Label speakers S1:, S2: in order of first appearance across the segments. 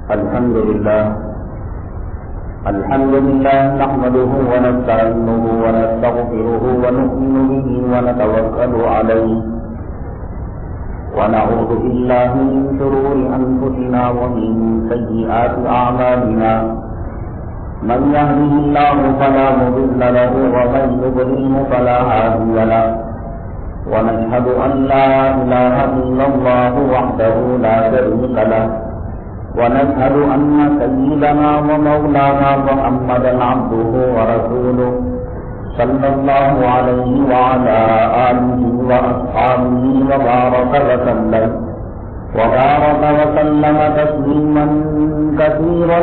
S1: الحمد لله نحمده ونستعينه ونستغفره ونؤمن به ونتوكل عليه ونعوذ بالله من شرور أنفسنا ومن سيئات أعمالنا من يهده الله فلا مضل له ومن يضلل فلا هادي له ونشهد أن لا إله إلا الله وحده لا شريك له ونشهد أن سيدنا ومولانا محمدا عبده ورسوله صلى الله عليه وعلى آله وأصحابه وبارك وسلم تسليما كثيرا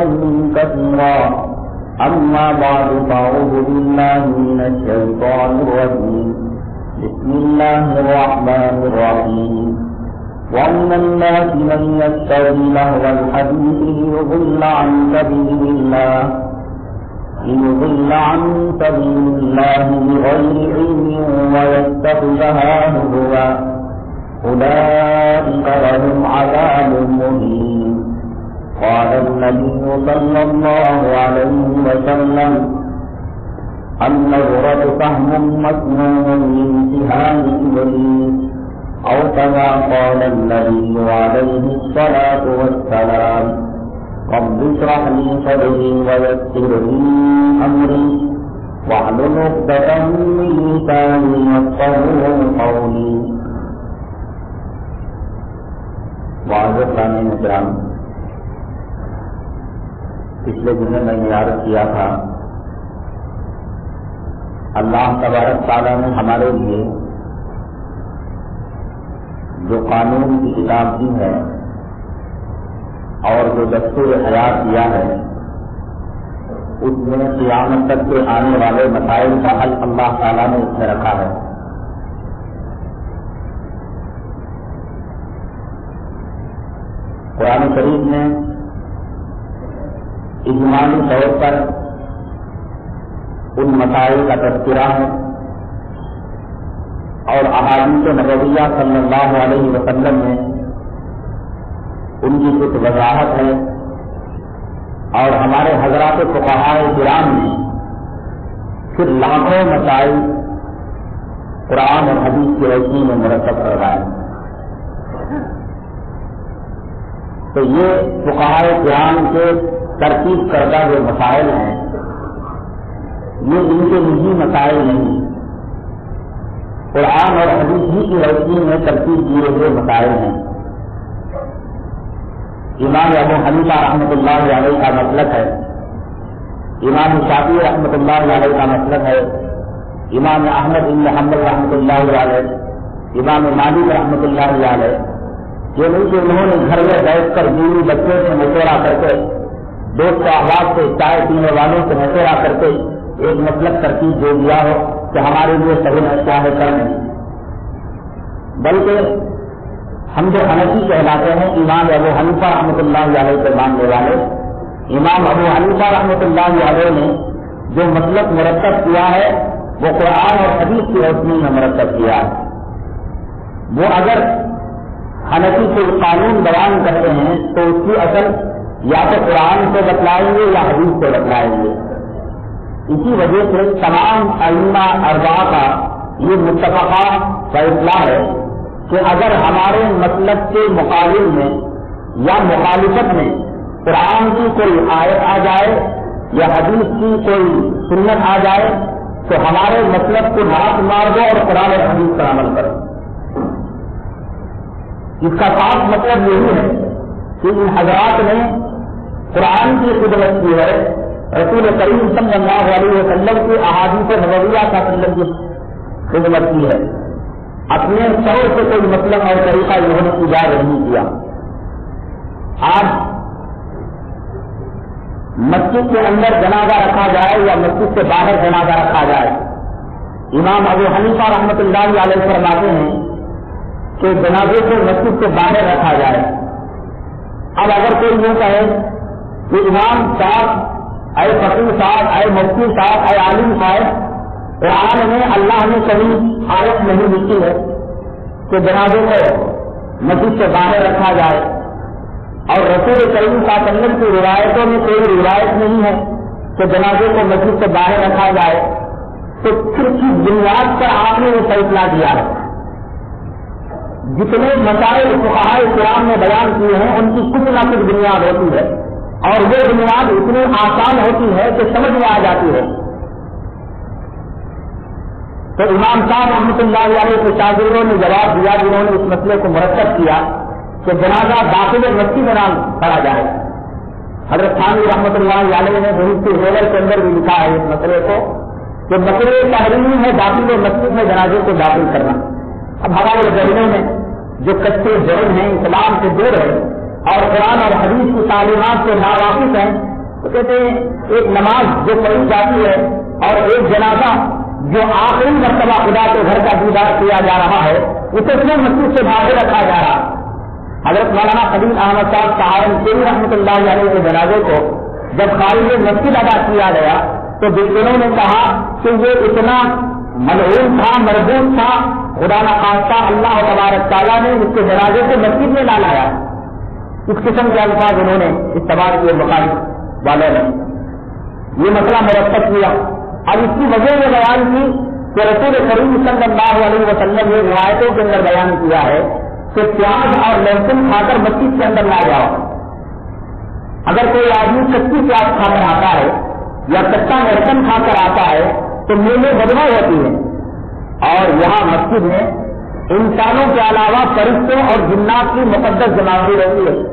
S1: أما بعد فأعوذ بالله من الشيطان الرجيم بسم الله الرحمن الرحيم ومن الناس من يشتري لهو الحديث ليضل عن سبيل الله بغير علم ويتخذها هزوا أولئك لهم عذاب مهين. قال النبي صلى الله عليه وسلم النظرة سهم مسموم من سهام إبليس أو كما قال النبي عليه الصلاة والسلام رب اشرح لي صدري ويسر لي أمري واحلل عقدة من لساني يفقهوا قولي. معزز سامعین کرام، پچھلے دنوں میں نے عرض کیا تھا اللہ تبارک تعالیٰ نے ہمارے لیے جو قانون کی کتاب دی ہے اور جو دستور حیات دیا ہے، اس میں قیامت تک کے آنے والے مسائل کا حل اللہ تعالیٰ نے اس میں رکھا ہے. قرآن شریف میں اجمالی طور پر ان مسائل کا تذکرہ ہے اور احادیث نبویہ صلی اللہ علیہ وسلم میں ان کی کچھ وضاحت ہے، اور ہمارے حضرات فقہاء کرام نے پھر لاکھوں مسائل قرآن اور حدیث کی روشنی میں مرتب کروائے. تو یہ فقہاء کرام کے ترتیب کردہ جو مسائل ہیں، یہ ان کے نجی مسائل نہیں، قرآن اور حدیث ہی کی روشنی میں ترتیب کیے ہوئے مسائل ہیں. امام ابو حنیفہ رحمۃ اللہ علیہ کا مسلک ہے، امام شافعی رحمۃ اللہ علیہ کا مسلک ہے، امام احمد بن حنبل رحمۃ اللہ علیہ، امام مالک رحمۃ اللہ علیہ، یہ نہیں کہ انہوں نے گھر میں بیٹھ کر بیوی بچوں سے مشورہ کر کے، دوست احباب سے، چائے پینے والوں سے مشورہ کر کے ایک مسلک ترتیب دے دیا ہو کہ ہمارے لیے صحیح کیا ہے کرنے، بلکہ ہم جو حنفی کہلاتے ہیں امام ابو حنیفہ رحمۃ اللہ علیہ کے ماننے والے، امام ابو حنیفہ رحمۃ اللہ علیہ نے جو مسلک مرتب کیا ہے وہ قرآن اور حدیث کی روشنی میں مرتب کیا ہے. وہ اگر حنفی کوئی قانون بیان کرتے ہیں تو اس کی اصل یا تو قرآن سے بتلائیں گے یا حدیث سے بتلائیں گے. اسی وجہ سے تمام ائمہ اربعہ کا یہ متفقہ فیصلہ ہے کہ اگر ہمارے مسلک کے مقابل میں یا مخالفت میں قرآن کی کوئی آیت آ جائے یا حدیث کی کوئی سنت آ جائے تو ہمارے مسلک کو ہاتھ مار دو اور قرآن اور حدیث پر عمل کرو. اس کا خاص مطلب یہی ہے کہ ان حضرات نے قرآن کی خدمت کی ہے، رسول کریم صلی اللہ علیہ وسلم کی احادیث نبویہ کا خدمت کی ہے، اپنے طور سے کوئی مطلب اور طریقہ انہوں نے ایجاد نہیں کیا. آج مسجد کے اندر جنازہ رکھا جائے یا مسجد سے باہر جنازہ رکھا جائے، امام ابو حنیفہ رحمۃ اللہ علیہ فرماتے ہیں کہ جنازے کو مسجد سے باہر رکھا جائے. اب اگر کوئی یہ کہے کہ امام صاحب، اے فقیر صاحب، اے مفتی صاحب، اے عالم صاحب، قرآن میں اللہ نے کبھی آیت نہیں لکھی ہے کہ جنازے کو مسجد سے باہر رکھا جائے، اور رسول کریم صلی اللہ علیہ وسلم کی روایتوں میں کوئی روایت نہیں ہے کہ جنازے کو مسجد سے باہر رکھا جائے، تو پھر کی بنیاد پر آپ نے وہ فیصلہ دیا ہے؟ جتنے مسائل فقہاء کرام نے بیان کیے ہیں ان کی کچھ نہ کچھ بنیاد ہوتی ہے، اور وہ بنیاد اتنی آسان ہوتی ہے کہ سمجھ میں آ جاتی ہے۔ تو امام صاحب رحمۃ اللہ علیہ کے شاگردوں نے جواب دیا جنہوں نے اس مسئلے کو مرتب کیا کہ جنازہ داخل مسجد میں نام پڑا جائے۔ حضرت خانوی رحمۃ اللہ علیہ نے بہت سی غیر کے اندر بھی لکھا ہے اس مسئلے کو کہ مسئلے تحریم ہے داخل مسجد میں جنازے کو داخل کرنا۔ اب ہمارے ذہنوں میں جو کچے ذہن ہیں، اسلام سے دور ہے اور قرآن اور حدیث کی تعلیمات سے ناواقف ہیں، تو کہتے ہیں ایک نماز جو پڑھی جاتی ہے اور ایک جنازہ جو آخری مرتبہ خدا کے گھر کا دیدار کیا جا رہا ہے اسے اپنے مسجد سے باہر رکھا جا رہا۔ حضرت مولانا خلیل احمد صاحب سہارنپور رحمۃ اللہ علیہ کے جنازے کو جب خارج مسجد ادا کیا گیا تو بزرگوں نے کہا کہ یہ اتنا ملعون تھا، مربوط تھا، خدا نخواستہ اللہ تبارک تعالیٰ نے اس کے جنازے کو مسجد میں نہ لایا۔ اس قسم کے الفاظ انہوں نے استعمال کیے مخالف والوں نے، یہ مسئلہ مرتب کیا۔ اب اس کی وجہ یہ بیان کی کہ رسول کریم صلی اللہ علیہ وسلم نے روایتوں کے اندر بیان کیا ہے کہ پیاز اور لہسن کھا کر مسجد کے اندر نہ جاؤ۔ اگر کوئی آدمی کچی پیاز کھا کر آتا ہے یا کچا لہسن کھا کر آتا ہے تو منہ میں بدبو ہوتی ہے، اور یہاں مسجد میں انسانوں کے علاوہ فرشتوں اور جنات کی مقدس جماعتیں رہتی ہے۔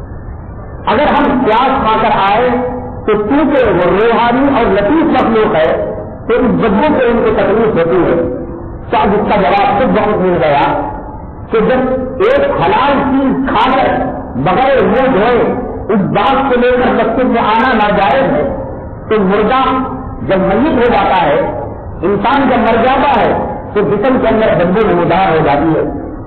S1: اگر ہم پیاز کھا کر آئے تو کیونکہ وہ روحانی اور لطیف مخلوق ہے تو اس بدبو سے ان کو تکلیف ہوتی ہے۔ شاید اس کا جواب خود بہت مل گیا کہ جب ایک حلال چیز کھا کر بغیر منہ دھوئے اس بات کو لے کر مسجد میں آنا ناجائز ہے، تو مردہ جب میت ہو جاتا ہے، انسان جب مر جاتا ہے تو جسم کے اندر بدبو نمودار ہو جاتی ہے،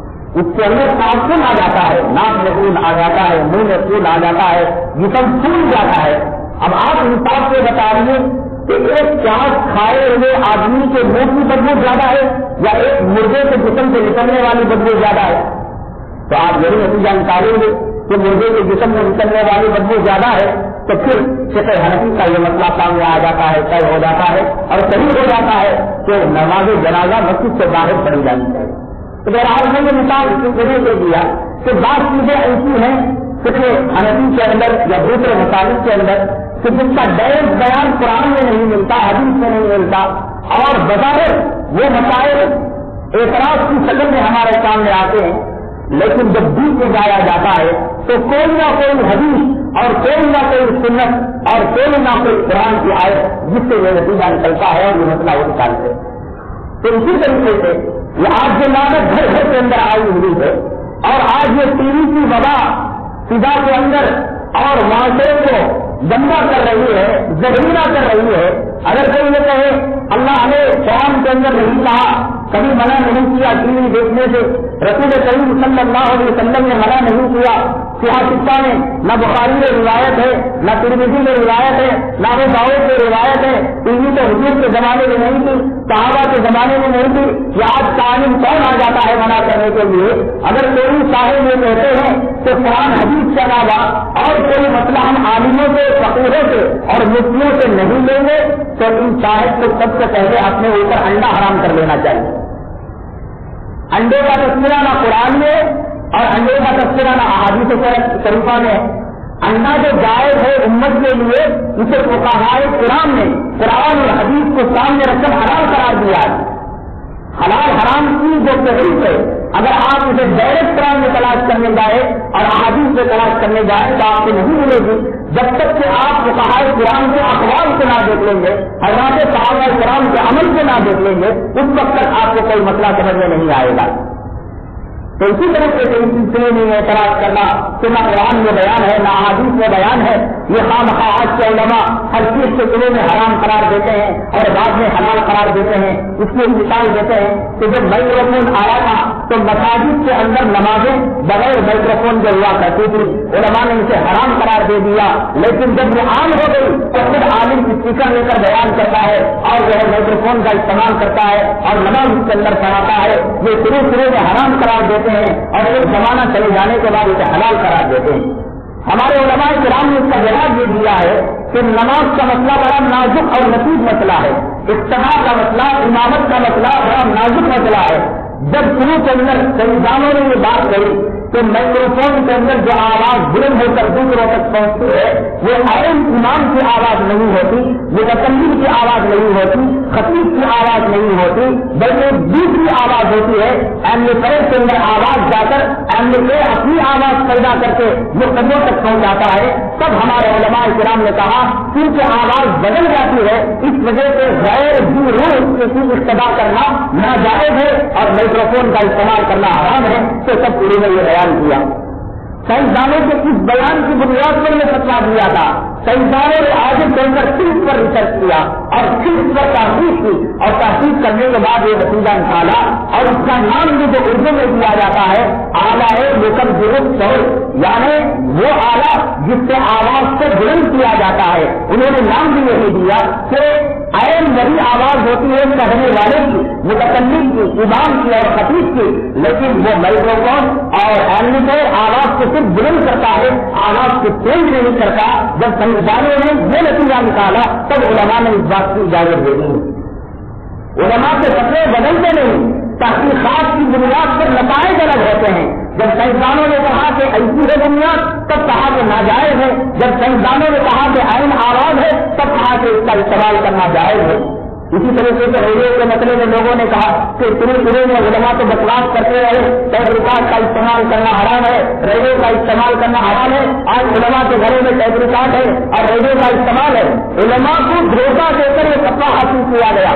S1: اس کے اندر تعفن آ جاتا ہے، ناک میں خون آ جاتا ہے، منہ میں خون آ جاتا ہے، جسم پھول جاتا ہے۔ اب آپ انصاف سے بتائیے کہ ایک پیاز کھائے ہوئے آدمی کے منہ کی بدبو زیادہ ہے یا ایک مردے کے جسم سے نکلنے والی بدبو زیادہ ہے؟ تو آپ یہی نتیجہ نکالیں گے کہ مردے کے جسم میں نکلنے والی بدبو زیادہ ہے، تو پھر فقہ حنفی کا یہ مسئلہ سامنے آ جاتا ہے، طے ہو جاتا ہے اور صحیح ہو جاتا ہے کہ نماز جنازہ مسجد سے باہر پڑھی جانی چاہیے۔ تو بہرحال میں یہ مثال اس وجہ سے دیا کہ بعض چیزیں ایسی ہیں فقہ حنفی کے اندر یا دوسرے مسائل کے اندر کہ جس کا ڈائریکٹ بیان قرآن میں نہیں ملتا، حدیث میں نہیں ملتا، اور بظاہر وہ مسائل اعتراض کی شکل میں ہمارے سامنے آتے ہیں، لیکن جب بیچ میں جایا جاتا ہے تو کوئی نہ کوئی حدیث اور کوئی نہ کوئی سنت اور کوئی نہ کوئی قرآن کی آیت جس سے یہ نتیجہ نکلتا ہے اور یہ مسئلہ وہ نکالتے ہیں۔ تو اسی طریقے سے یہ آج جو لعنت گھر گھر کے اندر آئی ہوئی ہے اور آج یہ ٹی وی کی وبا فضا کے اندر اور معاشرے کو گندا کر رہی ہے، زہریلا کر رہی ہے، اگر کوئی یہ کہے اللہ نے قرآن کے اندر نہیں کہا، کبھی منع نہیں کیا ٹی وی دیکھنے سے، رسول کریم صلی اللہ علیہ وسلم نے منع نہیں کیا، سیاستہ میں نہ بخاری میں روایت ہے، نہ ترمذی میں روایت ہے، نہ ابو داؤد میں روایت ہے، ٹی وی تو حضور کے زمانے میں نہیں تھی، صحابہ کے زمانے میں نہیں تھی، یہ آج تعلیم کون آ جاتا ہے منع کرنے کے لیے؟ اگر کوئی صاحب یہ کہتے ہیں کہ قرآن حدیث کے علاوہ اور کوئی مسئلہ ہم عالموں سے، فقیروں سے اور مفتیوں سے نہیں لیں گے تو ان صاحب کو سب سے پہلے اپنے اوپر انڈا حرام کر لینا چاہیے۔ انڈے کا تذکرہ نہ قرآن میں اور انڈے کا تذکرہ نہ احادیث شریفہ میں۔ انڈا جو جائز ہے امت کے لیے اسے فقہائے کرام نے قرآن اور حدیث کو سامنے رکھ کر حلال قرار دیا ہے۔ حلال حرام کی جو تحریف ہے اگر آپ اسے ڈائریکٹ قرآن میں تلاش کرنے جائے اور احادیث میں تلاش کرنے جائے تو آپ کو نہیں ملے گی، جب تک کہ آپ فقہائے کرام کے اقوال کو نہ دیکھ لیں گے، حضرات صحابہ کرام کے عمل کو نہ دیکھ لیں گے، اس وقت تک آپ کو کوئی مسئلہ سمجھ میں نہیں آئے گا۔ تو اسی طرح سے اس سلسلے میں اعتراض کرنا کہ نہ قرآن میں بیان ہے نہ احادیث میں بیان ہے، یہ خواہ آج کے علماء ہر چیز کے شروع میں حرام قرار دیتے ہیں اور بعد میں حلال قرار دیتے ہیں۔ اس کی مثال دیتے ہیں کہ جب مائکروفون آیا تھا تو مساجد کے اندر نمازیں بغیر مائکروفون کے ہوا کرتی تھی، علماء نے اسے حرام قرار دے دیا، لیکن جب یہ عام ہو گئی تو پھر عالم اسپیکر لے کر بیان کرتا ہے اور جو ہے مائکروفون کا استعمال کرتا ہے اور نماز اس کے اندر پڑھاتا ہے، یہ شروع میں حرام قرار دیتے ہیں اور ایک زمانہ چلے جانے کے بعد اسے حلال قرار دیتے ہیں۔ علماء کرام نے اس کا جواب یہ دیا ہے کہ نماز کا مسئلہ بڑا نازک اور نفیس مسئلہ ہے، اقتداء کا مسئلہ، امامت کا مسئلہ بڑا نازک مسئلہ ہے۔ جب شروع کے اندر سائنسدانوں نے یہ بات کہی کہ مائکروفون کے اندر جو آواز بلند ہو کر دوسروں تک پہنچتی ہے وہ عین امام کی آواز نہیں ہوتی، متکلم کی آواز نہیں ہوتی، خطیب کی آواز نہیں ہوتی، بلکہ دوسری آواز ہوتی ہے۔ ایمپلیفائر کے اندر آواز جا کر ایمپلیفائر اپنی آواز پیدا کر کے مقدموں تک پہنچ جاتا ہے۔ تب ہمارے علماء کرام نے کہا کیونکہ آواز بدل جاتی ہے اس وجہ سے غیر ذی روح کی اقتداء کرنا ناجائز ہے اور مائکروفون کا استعمال کرنا حرام ہے۔ تو سب پوری نے یہ بیان کیا۔ سائنسدانوں کے اس بیان کی بنیاد پر یہ فتویٰ دیا تھا۔ سائنسدانوں نے آگے چل کر صرف پر ریسرچ کیا اور صرف پر تحقیق کی اور تحقیق کرنے کے بعد یہ نتیجہ نکالا اور اس کا نام بھی جو اردو میں دیا جاتا ہے آلہ مکبر، یعنی وہ آلہ جس سے آواز کو بلند کیا جاتا ہے۔ انہوں نے نام بھی یہی دیا کہ عین بڑی آواز ہوتی ہے کہنے والے کی، متکلم کی، امام کی اور خطیب کی، لیکن وہ مائکروفون اور ایمپلیفائر آواز کو صرف بلند کرتا ہے، آواز کو تیز نہیں کرتا۔ جب سائنسدانوں نے یہ نتیجہ نکالا تب علماء نے اس بات کی اجازت دے دی۔ علماء کے فتوے بدلتے نہیں، تحقیقات کی بنیاد پر نتائج الگ ہوتے ہیں۔ جب سائنسدانوں نے کہا کہ ایسی ہے بنیاد تب کہا کہ ناجائز ہے، جب سائنسدانوں نے کہا کہ عین آواز ہے تب کہا کہ اس کا استعمال کرنا جائز ہے۔ اسی طریقے سے ریڈیو کے مسئلے میں لوگوں نے کہا کہ شروع میں علماء تو بکواس کرتے رہے، ٹیپ ریکارڈ کا استعمال کرنا حرام ہے، ریڈیو کا استعمال کرنا حرام ہے۔ آج علماء کے گھروں میں ٹیپ ریکارڈ ہے اور ریڈیو کا استعمال ہے۔ علماء کو دھوکہ دے کر یہ فتویٰ حاصل کیا گیا۔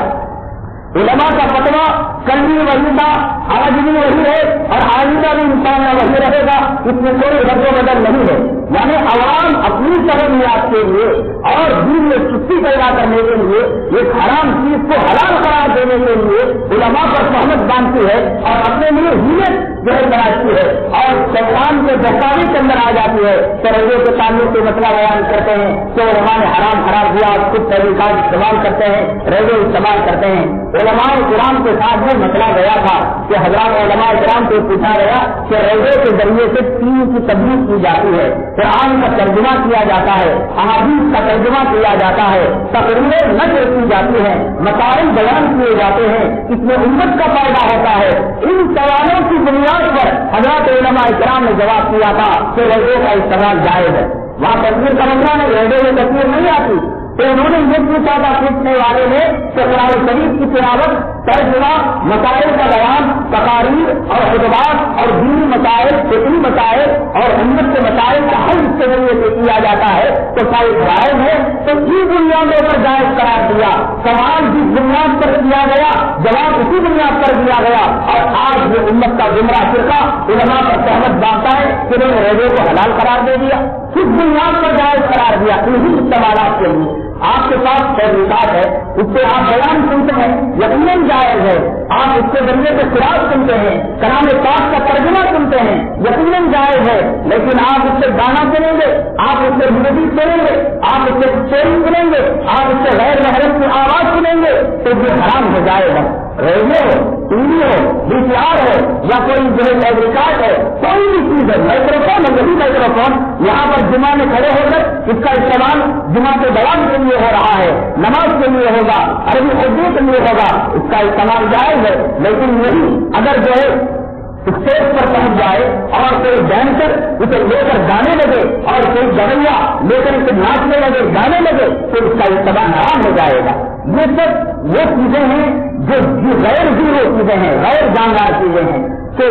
S1: علماء کا فتویٰ کل بھی وہی تھا، آج بھی وہی ہے اور آئندہ بھی انسان وہی رہے گا، اس میں کوئی رد و بدل نہیں ہے۔ یعنی عوام اپنی سہولیات کے لیے اور دین میں چستی پیدا کرنے کے لیے ایک حرام چیز کو حلال قرار دینے کے لیے علماء پر تہمت باندھتی ہے اور اپنے لیے ہیلت جو ہے تراشتی ہے اور شیطان کے بہکاوے کے اندر آ جاتی ہے۔ تو ریڈیو کے تعلق سے مسئلہ بیان کرتے ہیں کہ علماء نے حرام قرار دیا اور خود طریقات استعمال کرتے ہیں، ریڈیو استعمال کرتے ہیں۔ علماء کرام کے ساتھ یہ مسئلہ گیا تھا کہ حضرات علماء کرام سے پوچھا گیا کہ ریڈیو کے ذریعے سے دین کی تبلیغ کی جاتی ہے، قرآن کا ترجمہ کیا جاتا ہے، احادیث کا ترجمہ کیا جاتا ہے، تقریریں نشر کی جاتی ہیں، مسائل بیان کیے جاتے ہیں، اس میں امت کا فائدہ ہوتا ہے۔ ان سوالوں کی بنیاد پر حضرات علماء کرام نے جواب دیا تھا کہ ریڈیو کا استعمال جائز ہے۔ وہاں تصویر کا مسئلہ نہیں، ریڈیو میں تصویر نہیں آتی۔ تو انہوں نے یہ پوچھا تھا پوچھنے والے نے کہ قرآن شریف کی تلاوت، ترجمہ، مسائل کا بیان، تقاریر اور خطبات اور دینی مسائل، فکری مسائل اور امت کے مسائل کا حل اس کے ذریعے سے کیا جاتا ہے تو شاید جائز ہے۔ تو اسی بنیادوں پر جائز قرار دیا، سوال جس بنیاد پر کیا گیا جواب اسی بنیاد پر دیا گیا، اور آج یہ امت کا گمراہ فرقہ علماء پر تہمت باندھتا ہے کہ انہوں نے ریڈیو کو حلال قرار دے دیا، کس بنیاد پر جائز قرار دیا؟ انہیں استعمالات کے لیے آپ کے پاس تحریکات ہے، اس سے آپ بیان سنتے ہیں، یقیناً جائز ہے۔ آپ اس کے ذریعے سے قرآن سنتے ہیں، کلام پاک کا ترجمہ سنتے ہیں، یقیناً جائز ہے۔ لیکن آپ اس سے گانا سنیں گے، آپ اس سے میوزک سنیں گے، آپ اس سے اسٹوری سنیں گے، آپ اس سے غیر محرم کی آواز سنیں گے تو یہ حرام ہو جائے گا۔ ریڈیو ہو، ٹی وی ہو، VCR ہو یا کوئی جو ہے ٹیلیکاسٹ ہے، کوئی بھی چیز ہے، مائکروفون ہے، وہی مائکروفون یہاں پر جمعہ میں کھڑے ہو کر اس کا استعمال جمعہ کے بیان کے لیے ہو رہا ہے، نماز کے لیے ہوگا، عربی اردو کے لیے ہوگا، اس کا استعمال جائز ہے۔ لیکن یہی اگر جو ہے اسٹیج پر پہنچ جائے اور کوئی ڈانسر اسے لے کر گانے لگے اور کوئی گویا لے کر اسے ناچنے لگے، گانے لگے تو اس کا استعمال حرام ہو جائے گا۔ یہ سب وہ چیزیں ہیں جو غیر ضروری چیزیں ہیں، غیر جاندار چیزیں ہیں، تو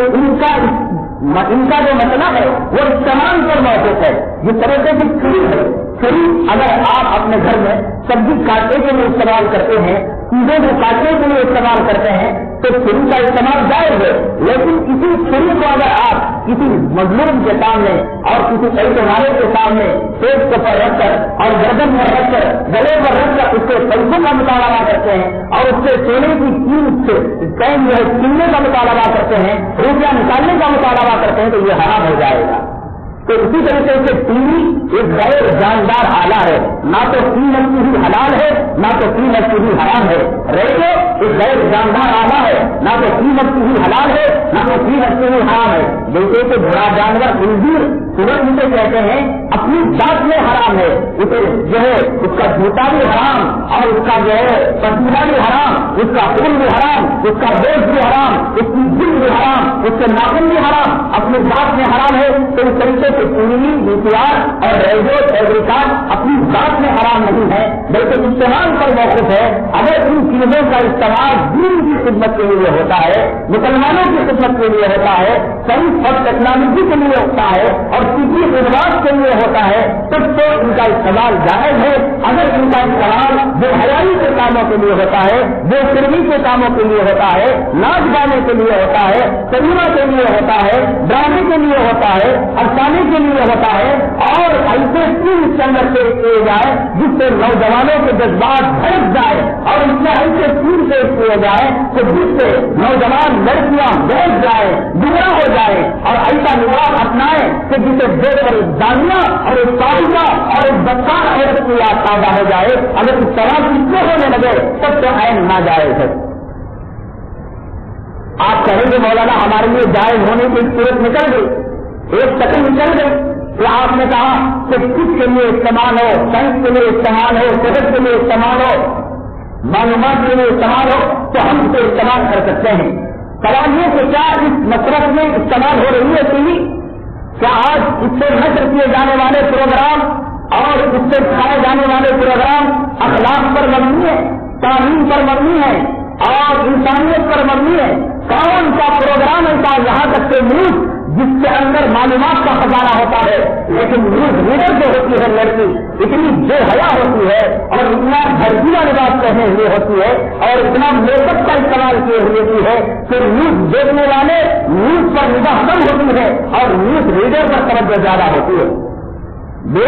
S1: ان کا جو مسئلہ ہے وہ استعمال پر موقف ہے۔ جس طریقے کی چھری ہے، چھری اگر آپ اپنے گھر میں سبزی کاٹنے کے لیے استعمال کرتے ہیں، چیزوں کو کاٹنے کے لیے استعمال کرتے ہیں تو چھری کا استعمال جائز ہے۔ لیکن اسی چھری کو اگر آپ کسی مظلوم کے سامنے اور کسی ایسے کے سامنے پیٹ کے پر رکھ کر اور گردن پر رکھ کر گلے پر رکھ کر اس سے پیسوں کا مطالبہ کرتے ہیں اور اس سے سونے کی قیمت سے چیننے کا مطالبہ کرتے ہیں، روپیہ نکالنے کا مطالبہ کرتے ہیں تو یہ حرام ہو جائے گا۔ تو اسی طریقے سے ٹی وی ایک غیر جاندار آلہ ہے، نہ تو قیمت کی ہی حلال ہے نہ تو قیمت کی ہی حرام ہے۔ ریڈیو ایک غیر جاندار آلہ ہے، نہ تو قیمت کی ہی حلال ہے نہ تو قیمت کی ہی حرام ہے۔ جیسے کہ بڑا جانور خنزیر سورج جسے کہتے ہیں اپنی اپنی ذات میں حرام ہے، اسے جو ہے اس کا جوتا بھی حرام، اور اس کا جو ہے پسینہ بھی حرام، اس کا خون بھی حرام، اس کا گوشت بھی حرام، اس کی جلد بھی حرام، اس کے ناخن بھی حرام، اپنی ذات میں حرام ہے، تو اس طریقے سے پوری DPR اور ریڈیو ایگریکارڈ اپنی ذات میں حرام نہیں ہے بلکہ استعمال پر موقف ہے۔ اگر ان چیزوں کا استعمال دین کی خدمت کے لیے ہوتا ہے، مسلمانوں کی خدمت کے لیے ہوتا ہے، سائنس اور ٹیکنالوجی کے لیے ہوتا ہے اور کسی خدمات کے لیے ہوتا ہے، تب تو ان کا استعمال جائز ہے۔ اگر ان کا استعمال بے حیائی کے کاموں کے لیے ہوتا ہے، بے شرمی کے کاموں کے لیے ہوتا ہے، ناچ گانے کے لیے ہوتا ہے، سنیما کے لیے ہوتا ہے، ڈرامے کے لیے ہوتا ہے، افسانے کے لیے ہوتا ہے، اور ایسے تین سنگت سے کیے جائے جس سے نوجوانوں کے جذبات بھڑک جائے، اور اس میں ایسے تین پیش کیے جائے کہ جس سے نوجوان لڑکیاں بیٹھ جائے، گمراہ ہو جائے، اور ایسا نظام اپنائے کہ جسے دیکھ کر ایک دانیہ اور ایک صاحبہ اور ایک بچان عورت کی یاد تازہ ہو جائے۔ اگر اس طرح کتنے ہونے لگے تب تو عین ناجائز ہے۔ آپ کہیں گے مولانا ہمارے لیے جائز ہونے کی صورت نکل گئی، ایک سیکنڈ نکل گئی کہ آپ نے کہا کہ کس کے لیے استعمال ہو، سائنس کے لیے استعمال ہو، صحت کے لیے استعمال ہو، معلومات کے لیے استعمال ہو، تو ہم اسے استعمال کر سکتے ہیں۔ سوال یہ کہ کیا اس مصرف میں استعمال ہو رہی ہے ٹی وی؟ کیا آج اس سے نشر کیے جانے والے پروگرام اور اس سے دکھائے جانے والے پروگرام اخلاق پر مبنی ہے، تعلیم پر مبنی ہے اور انسانیت پر مبنی ہے؟ کون سا پروگرام ایسا یہاں تک کہ نیوز جس کے اندر معلومات کا خزانہ ہوتا ہے، لیکن نیوز ریڈر جو ہوتی ہے لڑکی اتنی بے حیا ہوتی ہے اور اتنا بھرپورا لباس پہنے ہوئے ہوتی ہے اور اتنا میک اپ کا استعمال کیے ہوئی ہے کہ نیوز دیکھنے والے نیوز پر نگاہ کم ہوتی ہے اور نیوز ریڈر پر توجہ زیادہ ہوتی ہے۔ بے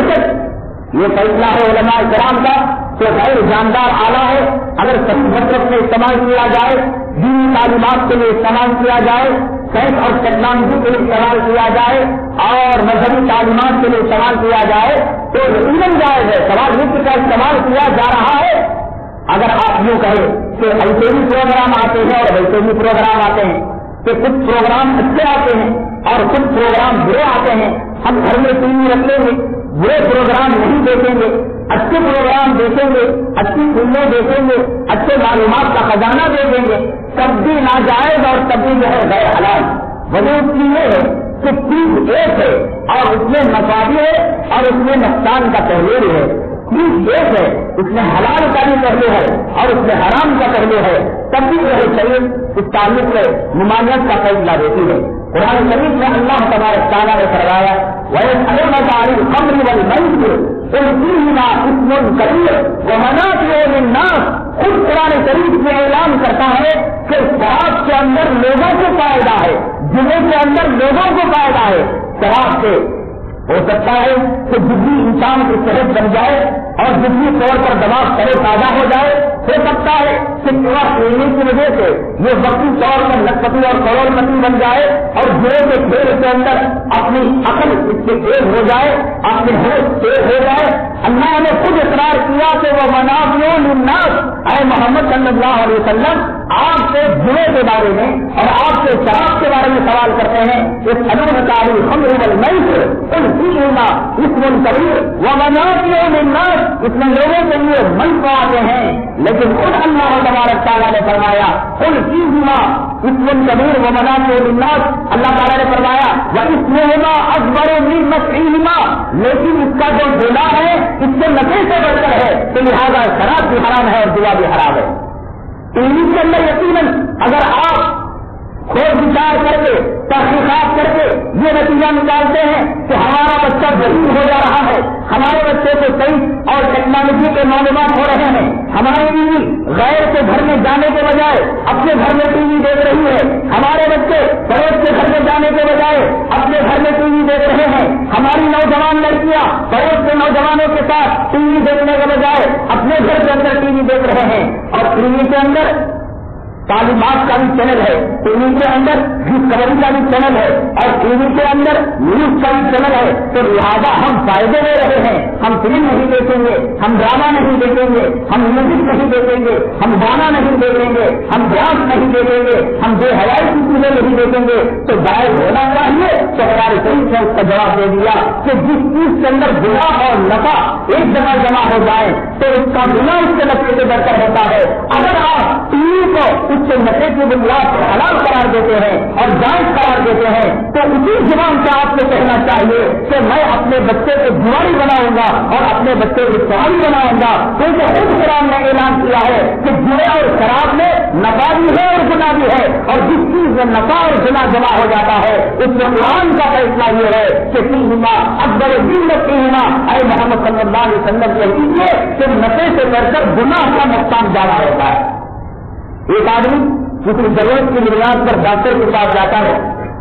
S1: شک یہ فیصلہ ہے علماء کرام کا کہ غیر جاندار آلہ ہے، اگر صحیح مطلب میں استعمال کیا جائے، دینی تعلیمات کے لیے استعمال کیا جائے، سائنس اور ٹیکنالوجی کے لیے استعمال کیا جائے اور مذہبی تعلیمات کے لیے استعمال کیا جائے تو یقیناً جائز ہے۔ سوال یہ کا استعمال کیا جا رہا ہے۔ اگر آپ یوں کہیں کہ ایسے بھی پروگرام آتے ہیں اور ویسے بھی پروگرام آتے ہیں، کہ کچھ پروگرام اچھے آتے ہیں اور کچھ پروگرام برے آتے ہیں، ہم گھر میں ٹی وی رکھ لیں گے، برے پروگرام نہیں دیکھیں گے، اچھے پروگرام دیکھیں گے، اچھی فلمیں دیکھیں گے، اچھے معلومات کا خزانہ دیکھیں گے، تب بھی ناجائز اور تب بھی جو ہے غیر حلال۔ وجہ اس کی یہ ہے کہ چیز ایک ہے اور اس میں نفع بھی ہے اور اس میں نقصان کا پہلو بھی ہے۔ چیز ایک ہے، اس میں حلال کا بھی پہلو ہے اور اس میں حرام کا پہلو ہے، تب بھی جو ہے شریعت اس تعلق میں ممانعت کا فیصلہ دیتی ہے۔ قرآن شریف میں اللہ تبارک تعالیٰ نے فرمایا وَيَسْأَلُونَكَ عَنِ الْخَمْرِ وَالْمَيْسِرِ قُلْ فِيهِمَا إِثْمٌ كَبِيرٌ وَمَنَافِعُ لِلنَّاسِ۔ خود قرآن شریف میں اعلان کرتا ہے کہ شراب کے اندر لوگوں کو فائدہ ہے، جنہیں کے اندر لوگوں کو فائدہ ہے۔ شراب سے ہو سکتا ہے کہ جسمی انسان کی صحت بن جائے اور جسمی طور پر دماغ کرے تازہ ہو جائے، ہو سکتا ہے کہ پینے کی وجہ سے یہ وقتی طور پر لکھپتی اور کروڑ پتی بن جائے اور جوڑے کے کھیل کے اندر اپنی عقل اس سے تیز ہو جائے، اپنے ہوش تیز ہو جائے۔ اللہ نے خود اقرار کیا کہ وہ منافع للناس، اے محمد صلی اللہ علیہ وسلم آپ سے جوڑے کے بارے میں اور آپ سے شراب کے بارے میں سوال کرتے ہیں۔ اس حلوم کا الخمر والمیسر قل فیہما اسم کبیر ومنافع للناس، اس میں لوگوں کے لیے منفعتیں ہیں، لیکن خود اللہ تبارک تعالیٰ نے فرمایا قل فیہما اسم کبیر ومنافع للناس، اللہ تعالیٰ نے فرمایا واسمہما اکبر من نفعہما، لیکن اس کا جو گناہ ہے اس سے نفع سے بڑھ کر ہے، تو لہٰذا شراب بھی حرام ہے اور دعا بھی حرام ہے۔ انگلش کے اندر یقیناً اگر آپ کھوج بچار کر کے تحقیقات کر کے یہ نتیجہ نکالتے ہیں کہ ہمارا بچہ ذہین ہو جا رہا ہے، ہمارے بچے کو سائنس اور ٹیکنالوجی کے معلومات ہو رہے ہیں، ہماری ٹی وی غیر کے گھر میں جانے کے بجائے اپنے گھر میں ٹی وی دیکھ رہی ہے، ہمارے بچے پڑوس کے گھر میں جانے کے بجائے اپنے گھر میں ٹی وی دیکھ رہے ہیں، ہماری نوجوان لڑکیاں پڑوس کے نوجوانوں کے ساتھ ٹی وی دیکھنے کے بجائے اپنے گھر کے اندر ٹی وی دیکھ رہے ہیں، اور ٹی وی کے اندر تعلیمات کا بھی چینل ہے، ٹی وی کے اندر ڈسکوری کا بھی چینل ہے اور ٹی وی کے اندر نیوز کا بھی چینل ہے، تو لہٰذا ہم فائدے لے رہے ہیں، ہم فلم نہیں دیکھیں گے، ہم ڈرامہ نہیں دیکھیں گے، ہم میوزک نہیں دیکھیں گے، ہم گانا نہیں دیکھیں گے، ہم ڈانس نہیں دیکھیں گے، ہم بے حیائی کی چیزیں نہیں دیکھیں گے، تو ظاہر ہونا چاہیے تو ہمارے صحیح سے اس کا جواب دے دیا کہ جس چیز کے اندر گناہ اور نفع ایک جگہ جمع ہو جائے تو اس کا گناہ اس کے نفے سے بڑھ کر ہوتا ہے۔ اگر آپ ٹی وی کو اس کے نفے کی بنیاد پر حلال قرار دیتے ہیں اور جائز قرار دیتے ہیں تو اسی زبان سے آپ کو کہنا چاہیے کہ میں اپنے بچے کو دیواری بناؤں گا اور اپنے بچے کو سواری بناؤں گا، کیونکہ خود قرآن نے اعلان کیا ہے کہ جوئے اور شراب میں نفع بھی ہے اور گناہ بھی ہے، اور جس چیز میں نفع اور گناہ جمع ہو جاتا ہے اس میں قرآن کا فیصلہ یہ ہے کہ فیہما اکبر دینت فیہما، اے محمد صلی اللہ علیہ وسلم کہہ دیجیے کہ نفے سے بڑھ کر گناہ کا نقصان زیادہ ہوتا ہے۔ ایک آدمی کسی ضرورت کی بنیاد پر ڈاکٹر کے پاس جاتا ہے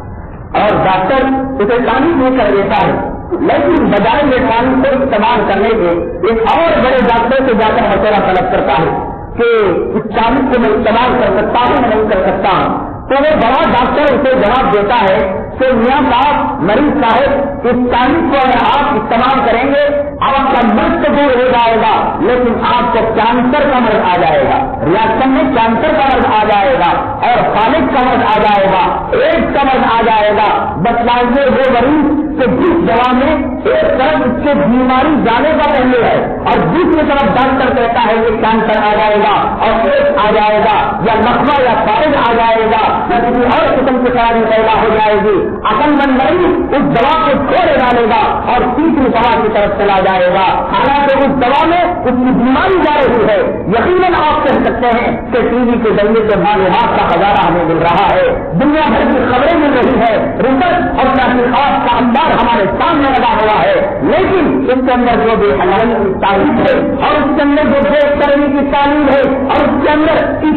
S1: اور ڈاکٹر اسے تعلیم نہیں کر دیتا ہے، لیکن بجائے یہ تعلیم کو استعمال کرنے کے ایک اور بڑے ڈاکٹر سے جا کر مشورہ طلب کرتا ہے کہ اس تعلیم کو میں استعمال کر سکتا ہوں نہیں کر سکتا ہوں، تو وہ بڑا ڈاکٹر اسے جواب دیتا ہے کہ میاں صاحب مریض صاحب اس تعلیم کو اگر آپ استعمال کریں گے آپ کا مرض تو دور ہو جائے گا لیکن آپ کو کینسر کا مرض آ جائے گا، ریاکشن میں کینسر کا مرض آ جائے گا اور فالج کا مرض آ جائے گا، ایڈز کا مرض آ جائے گا۔ بتلائیے وہ مریض کہ جس دوا میں ایک طرف اس کی بیماری جانے کا پہلے ہے اور دوسری طرف ڈاکٹر کہتا ہے کہ کینسر آ جائے گا اور ایڈز آ جائے گا یا نقوہ یا فالج آ جائے گا یا کسی اور قسم کی خرابی پیدا ہو جائے گی، عقل مند مریض اس دوا کو چھوڑ ڈالے گا اور تیسری دوا کی طرف چلا جائے گا، حالانکہ اس دوا میں اس کی بیماری جا رہی ہے۔ یقیناً آپ کہہ سکتے ہیں کہ ٹی وی کے ذریعے سے معلومات کا خزانہ ہمیں مل رہا ہے، دنیا بھر کی خبریں مل رہی ہے، ریسرچ اور تحقیقات کا انبار ہمارے سامنے لگا ہوا ہے، لیکن اس کے اندر جو بے حلالی کی تعلیم ہے اور اس کے اندر جو بے کرنے کی تعلیم ہے اور اس کے اندر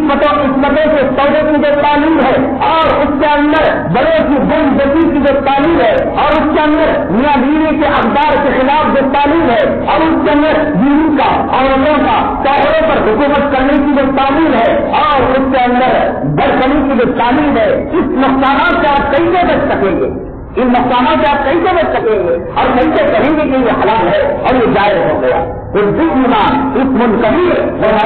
S1: قسمتوں سے سودے کی جو تعلیم ہے اور اس کے اندر بڑے کی بن بچی کی جو تعلیم ہے اور اس کے اندر میاں بیوی کے اقدار کے خلاف جو تعلیم ہے اور اس کے اندر بیوی کا عورتوں کا شوہروں پر حکومت کرنے کی جو تعلیم ہے اور اس کے اندر برتنی کی جو تعلیم ہے، اس نقصانات سے آپ کیسے بچ سکیں گے؟ ان نقصانات سے آپ کیسے بچ سکیں گے اور کیسے کہیں گے کہ یہ حلال ہے اور یہ جائز ہو گیا؟ اس منکبیر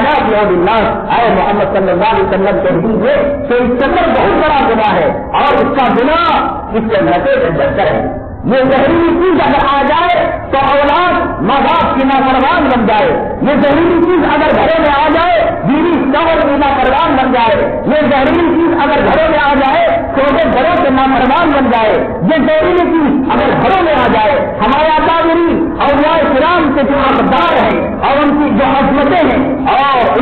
S1: اے محمد صلی اللہ علیہ وسلم کہہ دیجیے کہ اس کے اندر بہت بڑا گناہ ہے اور اس کا گناہ اس کے نفے سے بہتر ہے۔ یہ زہریلی چیز اگر آ جائے تو اولاد ماں باپ کی نافرمان بن جائے، یہ زہریلی چیز اگر گھروں میں آ جائے بیوی شوہر کی نافرمان بن جائے، یہ زہریلی چیز اگر گھروں میں آ جائے چھوٹے بڑوں کے نافرمان بن جائے، یہ زہریلی چیز اگر گھروں میں آ جائے ہمارے اکابرین اولیاء کرام کے جو اقدار ہیں اور ان کی جو عظمتیں ہیں اور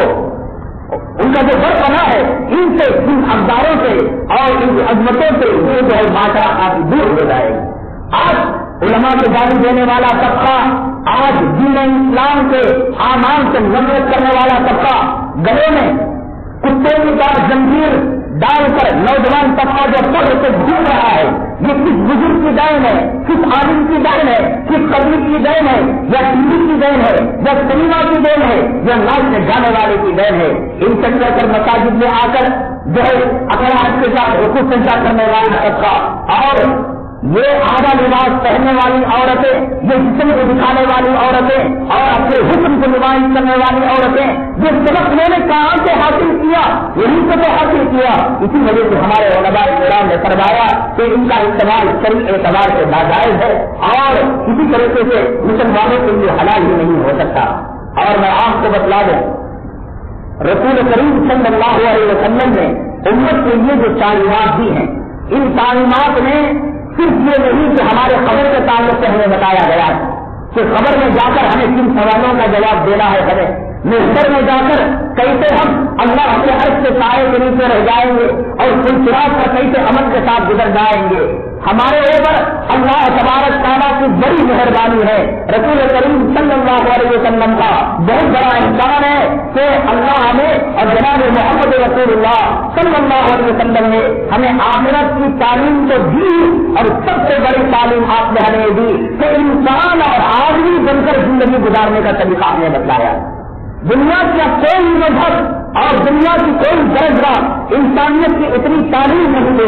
S1: ان کا جو برپنا ہے ان سے ان اقداروں سے اور ان کی عظمتوں سے یہ جو ہے معاشرہ کافی دور ہو جائے گا۔ آج علماء کے گالی دینے والا طبقہ، آج دین اسلام کے اعمال سے نفرت کرنے والا طبقہ گلے میں کتے کی طرح زنجیر ڈال کر نوجوان طبقہ جو فخر سے جھوم رہا ہے، یہ کس بزرگ کی دین ہے، کس عالم کی دین ہے، کس قبر کی دین ہے یا ٹی وی کی دین ہے یا سنیما کی دین ہے یا ناچنے گانے والے کی دین ہے؟ ان سے کر مساجد میں آ کر جو ہے اخلاق کے ساتھ حقوق سنجا کرنے والا طبقہ اور یہ آدھا لباس پہننے والی عورتیں، یہ جسم کو دکھانے والی عورتیں اور اپنے حکم کو نمائش کرنے والی عورتیں، یہ سبق میں نے کہاں سے حاصل کیا؟ یہیں سے تو حاصل کیا۔ اسی وجہ سے ہمارے علماء کرام نے فرمایا کہ ان کا استعمال شرعی اعتبار سے ناجائز ہے اور کسی طریقے سے مسلمانوں کے لیے حلال ہی نہیں ہو سکتا۔ اور میں آپ کو بتلا دوں رسول کریم صلی اللہ علیہ وسلم نے امت کے لیے جو تعلیمات دی ہیں، ان تعلیمات میں صرف یہ نہیں کہ ہمارے خبر کے تعلق سے ہمیں بتایا گیا ہے کہ خبر میں جا کر ہمیں کن سوالوں کا جواب دینا ہے، ہمیں محضر میں جا کر کیسے ہم اللہ کے عرش کے سائے کے نیچے رہ جائیں گے اور کل چراغ کا کیسے عمل کے ساتھ گزر جائیں گے۔ ہمارے اوپر اللہ تبارک تعالیٰ کی بڑی مہربانی ہے، رسول کریم صلی اللہ علیہ وسلم کا بہت بڑا احسان ہے کہ اللہ ہمیں اور جناب محمد رسول اللہ صلی اللہ علیہ وسلم نے ہمیں آخرت کی تعلیم تو دی اور سب سے بڑی تعلیم آپ نے ہمیں دی کہ انسان اور آدمی بن کر زندگی گزارنے کا طریقہ ہمیں بتلایا۔ دنیا کا کوئی مذہب اور دنیا کی کوئی درجہ انسانیت کی اتنی تعلیم نہیں دیتی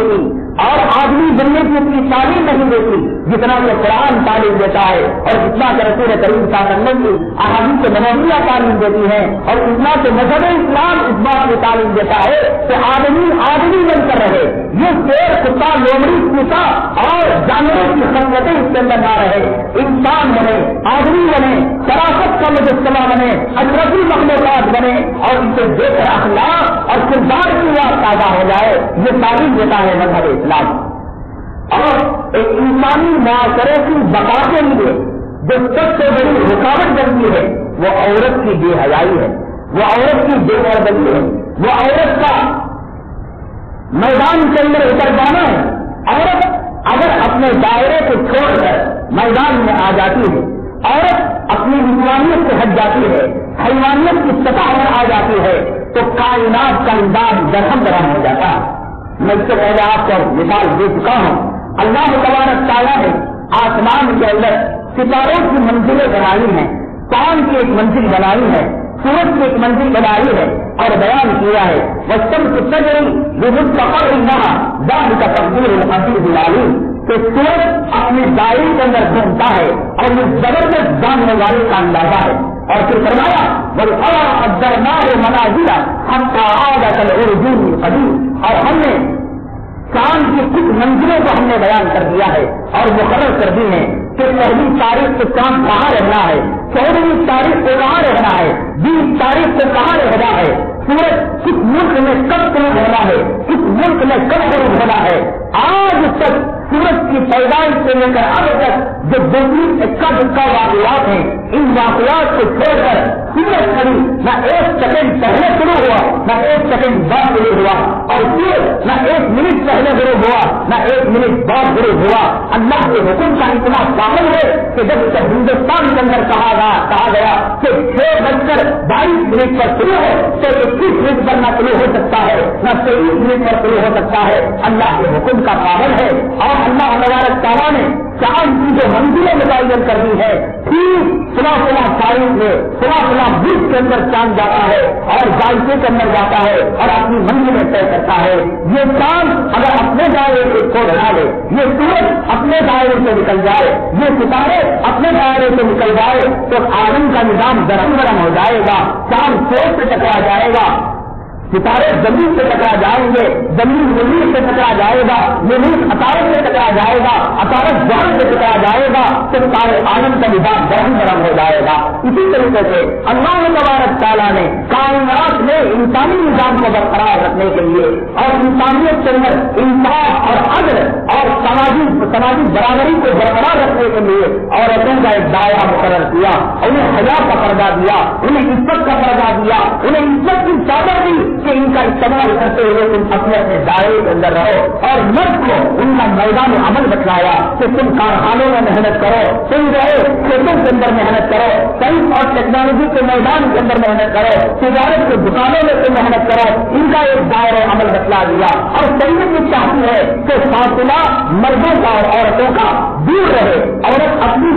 S1: اور آدمی دنیا کی اتنی تعلیم نہیں دیتی جتنا کہ قرآن تعلیم دیتا ہے، اور جتنا کہ رسول کریم صلی اللہ علیہ وسلم کی احادیث نبویہ تعلیم دیتی ہے، اور اتنا کہ مذہب اسلام اس بات کی تعلیم دیتا ہے کہ آدمی بن کر رہے، یہ شیر کتا لومڑی چوتا اور جانوروں کی سنگتیں اس کے اندر نہ رہے، انسان بنے، آدمی بنے، شرافت کا مجسمہ بنے، اشرفی مخلوقات بنے، اور ان سے دیکھ کر اخلاق اور کردار کی بات پیدا ہو جائے، یہ تعلیم دیتا ہے مذہب اسلام۔ اور ایک انسانی معاشرے کی بقا کے لیے جو سب سے بڑی رکاوٹ بنتی ہے وہ عورت کی بے حیائی ہے، وہ عورت کی بے پردگی ہے، وہ عورت کا میدان کے اندر اتر جانا ہے۔ عورت اگر اپنے دائرے کو چھوڑ کر میدان میں آ جاتی ہے، عورت اپنی انسانیت سے ہٹ جاتی ہے، حیوانیت کی سطح پر آ جاتی ہے، تو کائنات کا انداز درہم درہم ہو جاتا ہے۔ میں اس سے پہلے آپ کو مثال دے چکا ہوں، اللہ تبارک تعالیٰ نے آسمان کے اندر ستاروں کی منزلیں بنائی ہیں، چاند کی ایک منزل بنائی ہے، سورج کی ایک منزل بنائی ہے، اور بیان کیا ہے وَالشَّمْسُ تَجْرِي لِمُسْتَقَرٍّ لَهَا ذَلِكَ تَقْدِيرُ الْعَزِيزِ الْعَلِيمِ، کہ سورج اپنے دائرے کے اندر گھومتا ہے اور یہ زبردست جاننے والے کا اندازہ ہے۔ اور پھر فرمایا وَالْقَمَرَ قَدَّرْنَاهُ مَنَازِلَ حَتَّىٰ عَادَ كَالْعُرْجُونِ الْقَدِيمِ، اور ہم نے چاند کی کچھ منزلوں کو ہم نے بیان کر دیا ہے اور مقرر کر دی ہے کہ پہلی تاریخ کو چاند کہاں رہنا ہے، 14ویں تاریخ کو کہاں رہنا ہے، 20 تاریخ کو کہاں رہنا ہے، سورج کس ملک میں کب طلوع ہونا ہے، کس ملک میں کب غروب ہونا ہے۔ آج تک سورج کی پیدائش سے لے کر اب تک جو دنیا اکا دکا واقعات ہیں، ان واقعات کو چھوڑ کر سورج کبھی نہ 1 سیکنڈ پہلے شروع ہوا، نہ 1 سیکنڈ بعد شروع ہوا، اور پھر نہ 1 منٹ پہلے غروب ہوا، نہ 1 منٹ بعد غروب ہوا۔ اللہ کے حکم کا اتنا پابند ہے کہ جب تک ہندوستان کے اندر کہا گیا کہ 6:22 پر شروع ہے تو 21 منٹ پر نہ شروع ہو سکتا ہے، نہ 23 منٹ پر شروع ہو سکتا ہے۔ اللہ کے حکم کا پابند ہے، اور اللہ تبارک تعالیٰ نے چاند کی جو منزلیں متعین کر دی ہے، پھر فلاں تاریخ میں فلاں ملک کے اندر چاند جاتا ہے اور ذائقے کے اندر جاتا ہے اور اپنی منزلیں طے کرتا ہے۔ یہ چاند اگر اپنے دائرے کو بنا لے، یہ سورج اپنے دائرے سے نکل جائے، یہ ستارے اپنے دائرے سے نکل جائے، تو عالم کا نظام درہم درہم ہو جائے گا، چاند سورج سے ٹکرا جائے گا، ستارے زمین سے ٹکرا جائیں گے، زمین زمین سے ٹکرا جائے گا، زمین عطارت سے ٹکرا جائے گا، عطارت جان سے ٹکرا جائے گا، تو سارے عالم کا نظام درہم درہم ہو جائے گا۔ اسی طریقے سے اللہ تبارک تعالیٰ نے کائنات میں انسانی نظام کو برقرار رکھنے کے لیے اور انسانیت کے اندر انصاف اور عدل اور سماجی برابری کو برقرار رکھنے کے لیے عورتوں کا ایک دائرہ مقرر کیا، انہیں حیا کا پردہ دیا، انہیں عزت کا پردہ دیا، انہیں عزت کی چادر دی کہ ان کا استعمال کرتے ہوئے تم اپنے دائرے کے اندر رہو، اور مرد کو ان کا میدان عمل بتلایا کہ تم کارخانوں میں محنت کرو، تم رہے کھیتوں کے اندر محنت کرو، سائنس اور ٹیکنالوجی کے میدان کے اندر محنت کرو، تجارت کے دکانوں میں تم محنت کرو، ان کا ایک دائرہ عمل بتلا دیا۔ اور شریعت یہ چاہتی ہے کہ فاصلہ مردوں کا اور عورتوں کا دور رہے، عورت اپنی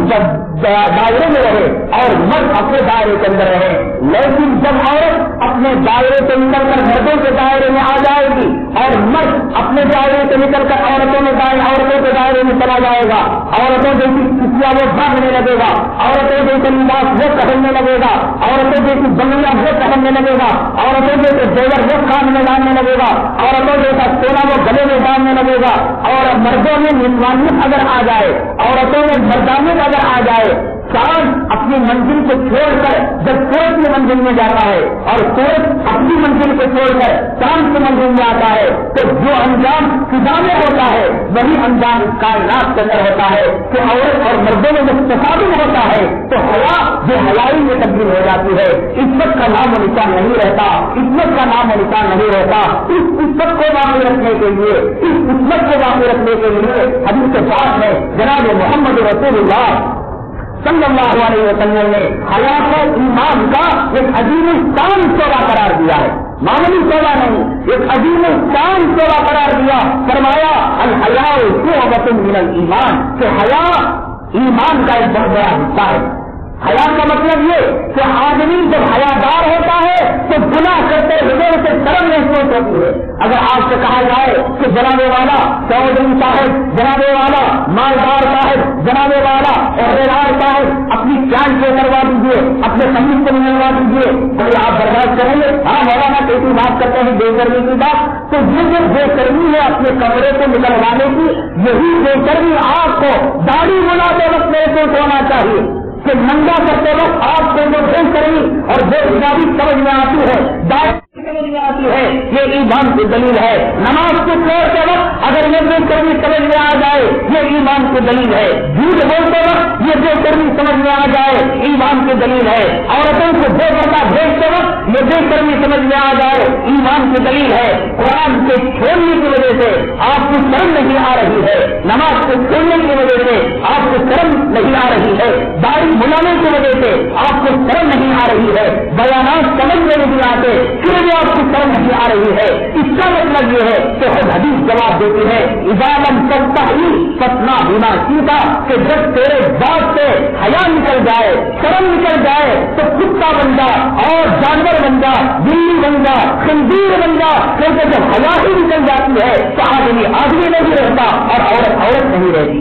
S1: دائرے میں رہے اور مرد اپنے دائرے کے اندر رہے۔ لیکن جب عورت اپنے دائرے سے نکل کر مردوں کے دائرے میں آ جائے گی اور مرد اپنے دائرے سے نکل کر عورتوں کے دائرے میں چلا جائے گا، عورتوں جیسی کسیا وہ بھاگنے لگے گا، عورتوں جیسے لباس وہ پہننے لگے گا، عورتوں جیسی بنگلہ وہ پہننے لگے گا، عورتوں جیسے زیور وہ کان میں ڈالنے لگے گا، عورتوں جیسا سونا وہ گلے میں ڈالنے لگے گا، اور مردوں میں نسوانیت اگر آ جائے، عورتوں میں مردانیت اگر آ جائے، چاند اپنی منزل کو چھوڑ کر جب سورج کی منزل میں جاتا ہے اور سورج اپنی منزل کو چھوڑ کر چاند کی منزل میں آتا ہے، تو جو انجام فضا میں ہوتا ہے وہی انجام کائنات کے اندر ہوتا ہے کہ عورت اور مردوں میں جب تصادم ہوتا ہے تو حیا جو حیائی میں تبدیل ہو جاتی ہے، عزت کا نام و نشان نہیں رہتا، عزت کا نام و نشان نہیں رہتا۔ اس عزت کو باقی رکھنے کے لیے، اس عزت کو باقی رکھنے کے لیے حدیث پاک میں جناب محمد رسول اللہ صلی اللہ علیہ وسلم نے حیا کو ایمان کا ایک عظیم الشان شعبہ قرار دیا ہے، معمولی شعبہ نہیں، ایک عظیم الشان شعبہ قرار دیا۔ فرمایا الحیاء شعبۃ من الایمان، کہ حیا ایمان کا ایک بہت بڑا حصہ ہے۔ حیا کا مطلب یہ کہ آدمی جب حیادار ہوتا ہے تو گناہ کرتے ہوئے اسے شرم محسوس ہوتی ہے. اگر آپ سے کہا جائے کہ جنابے والا چودھری صاحب، جنابے والا مالدار صاحب، جنابے والا عہدیدار صاحب اپنی جان کو کروا دیجیے، اپنے سمجھ کو منوا دیجیے، کوئی آپ برداشت کریں گے؟ ہاں مولانا کیسی بات کرتے ہیں بے شرمی کی بات. تو یہ جو بے شرمی ہے اپنے کمرے کو نکلوانے کی، یہی بے شرمی آپ کو داڑھی بناتے وقت محسوس ہونا چاہیے کہ ننگا کرتے وقت آپ کو جو بے شرمی اور بے حجابی سمجھ میں آتی ہے، داڑھی سمجھ میں آتی ہے، یہ ایمان کی دلیل ہے. نماز کو چھوڑتے وقت اگر یہ بے شرمی سمجھ میں آ جائے یہ ایمان کی دلیل ہے. جھوٹ بولتے وقت یہ بے شرمی سمجھ میں آ جائے ایمان کی دلیل ہے. عورتوں کو بے پردہ بھیجتے وقت یہ بے شرمی سمجھ میں آ جائے ایمان کی دلیل ہے. قرآن کے چھوڑنے کی وجہ سے آپ کو شرم نہیں آ رہی ہے، نماز کو چھوڑنے کی وجہ سے آپ کو شرم نہیں آ رہی ہے، داڑھی بلانے کی وجہ سے آپ کو شرم نہیں آ رہی ہے، بیانات سمجھ میں نہیں آتے پھر بھی آپ کو شرم نہیں آ رہی ہے. اس کا مطلب یہ ہے کہ خود حدیث جواب دیتی ہے اذا لم تستحی فاصنع بما شئت، کہ جب تیرے بات سے حیا نکل جائے، شرم نکل جائے تو کتا بن جا اور جانور بن جا، بلی بن جا، خنزیر بن جا. کیونکہ جب حیا ہی نکل جاتی ہے تو آدمی آدمی نہیں رہتا اور عورت عورت نہیں رہتی.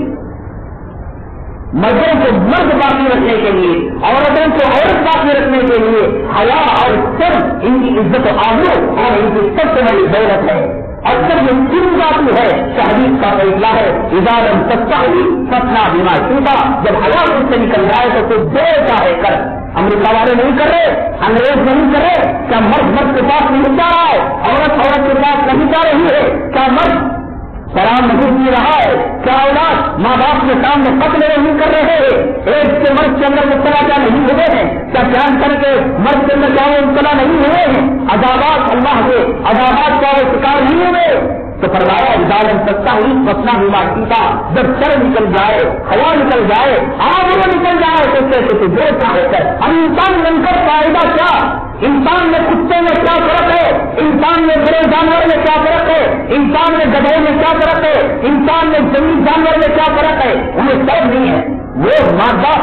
S1: مردوں کو مرد باقی رکھنے کے لیے، عورتوں کو عورت باقی رکھنے کے لیے حیا اور شرم ان کی عزت و آبرو اور ان کی سب سے بڑی دولت ہے. اور جب یہ کیوں جاتی ہے شہید کا فیصلہ ہے اذا لم تستحی فاصنع بما شئت، جب حیا اس سے نکل جائے تو کوئی جو چاہے کر. امریکہ والے نہیں کر رہے، انگریز نہیں کر رہے، کیا مرد مرد کے پاس نہیں جا رہا ہے، عورت عورت کے پاس نہیں جا رہی ہے؟ کیا مرد سلام نہیں دے رہا ہے؟ کیا اولاد ماں باپ کے سامنے قتل نہیں کر رہے ہیں؟ ایک کے مرد کے اندر مبتلا کیا نہیں ہوئے ہیں؟ کیا کینسر کے مرد کے اندر کیا وہ مبتلا نہیں ہوئے ہیں؟ عذابات اللہ کے عذابات کا وہ شکار نہیں ہوئے؟ تو فرمایا اذا لم تستحی فاصنع بما شئت، جب شرم نکل جائے، حیا نکل جائے، آبرو نکل جائے تو کیسے تو جو چاہے کر. ہم انسان بن کر فائدہ کیا؟ انسان میں کتے میں کیا فرق ہے؟ انسان میں بڑے جانور میں کیا فرق ہے؟ انسان میں گدھے میں کیا فرق ہے؟ انسان میں جنگلی جانور میں کیا فرق ہے؟ انہیں سب نہیں ہے. وہ مادہ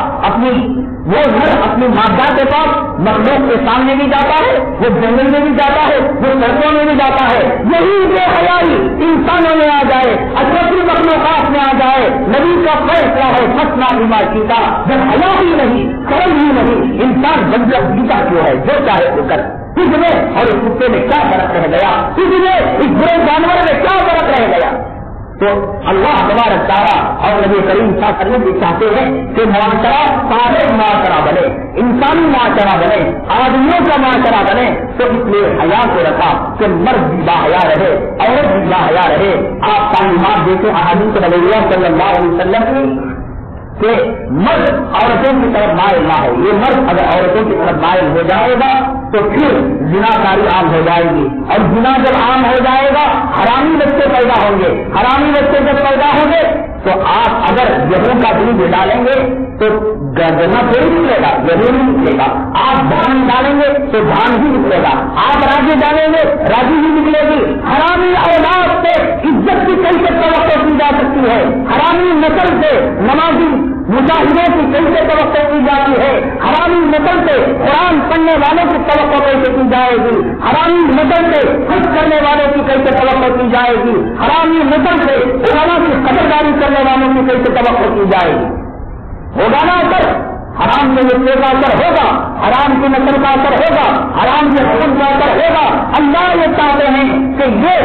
S1: وہ نر اپنی مادہ کے پاس مخلوق کے سامنے بھی جاتا ہے، وہ جنگل میں بھی جاتا ہے، وہ سڑکوں میں بھی جاتا ہے. یہی بے حیائی انسانوں میں آ جائے، اشرفی مخلوقات میں آ جائے. نبی کا فیصلہ ہے فاصنع بما شئت، جب حیا ہی نہیں، شرم ہی نہیں، انسان بندہ جیتا کیوں ہے؟ جو چاہے تو کر. تجھ میں اور اس کتے میں کیا فرق رہ گیا؟ تجھ میں اس برے جانور میں کیا فرق رہ گیا؟ تو اللہ تبارک تعالیٰ اور نبی کریم صلی اللہ علیہ وسلم بھی چاہتے ہیں کہ معاشرہ صالح معاشرہ بنے، انسانی معاشرہ بنے، آدمیوں کا معاشرہ بنے. تو اس لیے حیا کو رکھا کہ مرد بھی باحیا رہے، عورت بھی باحیا رہے. آپ تعلیمات دیکھیں احادیث نبویہ صلی اللہ علیہ وسلم کی کہ مرد عورتوں کی طرف مائل نہ ہو. یہ مرد اگر عورتوں کی طرف مائل ہو جائے گا تو پھر زنا کاری عام ہو جائے گی، اور زنا جب عام ہو جائے گا حرامی بچے پیدا ہوں گے. حرامی بچے جب پیدا ہوں گے تو آپ اگر گیہوں کا بیج ڈالیں گے تو گنا تھوڑی نکلے گا، گیہوں نہیں نکلے گا. آپ دھان ڈالیں گے تو دھان ہی نکلے گا. آپ راجی ڈالیں گے راجی ہی نکلے گی. حرامی اولاد سے عزت کی کیسے توقع کی جا سکتی ہے؟ حرامی نسل سے نمازی مجاہدوں کی کیسے توقع کی جاتی ہے؟ حرامی نسل سے قرآن پڑھنے والوں کی توقع کیسے کی جائے گی؟ حرامی نسل سے حج کرنے والوں کی کیسے توقع کی جائے گی؟ حرامی نسل سے علماء کی قدردانی کرنے والوں کی کیسے توقع کی جائے گی؟ ہوگا نا اثر؟ حرام کے نسل کا اثر ہوگا، حرام کی نسل کا اثر ہوگا، حرام کے حکم کا اثر ہوگا. اللہ یہ چاہتے ہیں کہ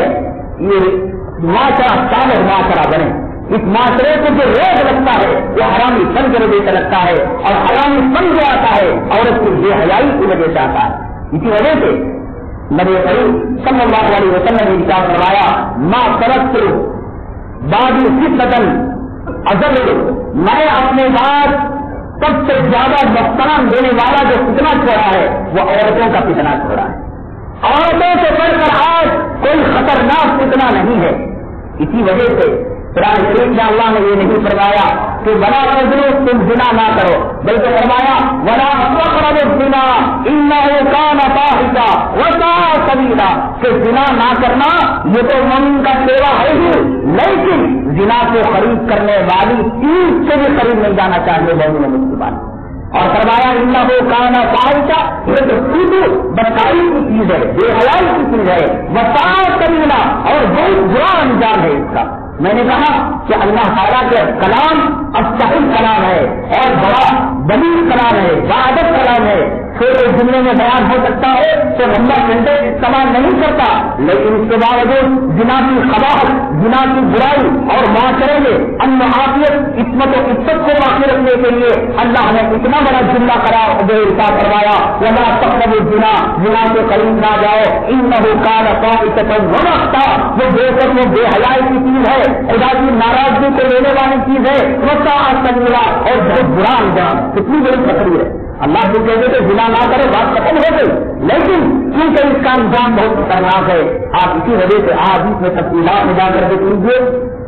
S1: یہ معاشرہ صالح معاشرہ بنے. اس معاشرے کو جو روز لگتا ہے وہ حرامی فن کی وجہ سے لگتا ہے، اور حرامی فن جو آتا ہے عورت کی بے حیائی کی وجہ سے آتا ہے. اسی وجہ سے نبی کریم صلی اللہ علیہ وسلم نے ارشاد فرمایا ما ترکت بعدی فتنۃ اضر، میں اپنے بعد سب سے زیادہ نقصان دینے والا جو فتنہ چھوڑا ہے وہ عورتوں کا فتنہ چھوڑا ہے. عورتوں سے بڑھ کر آج کوئی خطرناک فتنہ نہیں ہے. اسی وجہ سے قرآن شریف میں اللہ نے یہ نہیں فرمایا کہ بڑا تجرو تم زنا نہ کرو، بلکہ فرمایا ولا تقربوا الزنا انه كان فاحشا وساء سبیلا، کہ زنا نہ کرنا یہ تو مومن کا سیوا ہے ہی، لیکن زنا کو خرید کرنے والی چیز سے بھی قریب نہیں جانا چاہیے مومن مسلمان. اور فرمایا انہو کان فاحشہ، یہ تو سیدھی بدکاری کی چیز ہے، بے حیائی کی چیز ہے، وساء سبیلا، اور بہت برا انجام ہے اس کا۔ میں نے کہا کہ اللہ تعالیٰ کے کلام الصحیح کلام ہے اور بڑا بلیغ کلام ہے، وعدت کلام ہے، چھوٹے جملے میں بیان ہو سکتا ہے تو لمبا سینٹینس استعمال نہیں کرتا، لیکن اس کے باوجود زنا کی قباحت، زنا کی برائی اور معاشرے میں امن و عافیت، عصمت و عزت کو باقی رکھنے کے لیے اللہ نے اتنا بڑا جملہ کروایا، ولا تقربوا الزنا، زنا کے قریب نہ جاؤ، انہ کان فاحشۃ ومقتا، وہ بے شک وہ بے حیائی کی چیز ہے، خدا کی ناراضگی کو لینے والی چیز ہے، وساء سبیلا، اور بہت برا انجام۔ کتنی بڑی تقریر ہے، اللہ کو کہتے تھے زنا نہ کرو، بات ختم ہو گئی، لیکن کیونکہ اس کا انجام بہت خطرناک ہے، آپ اسی وجہ سے آج اس میں تفصیلات میں جا کر کے لیجیے۔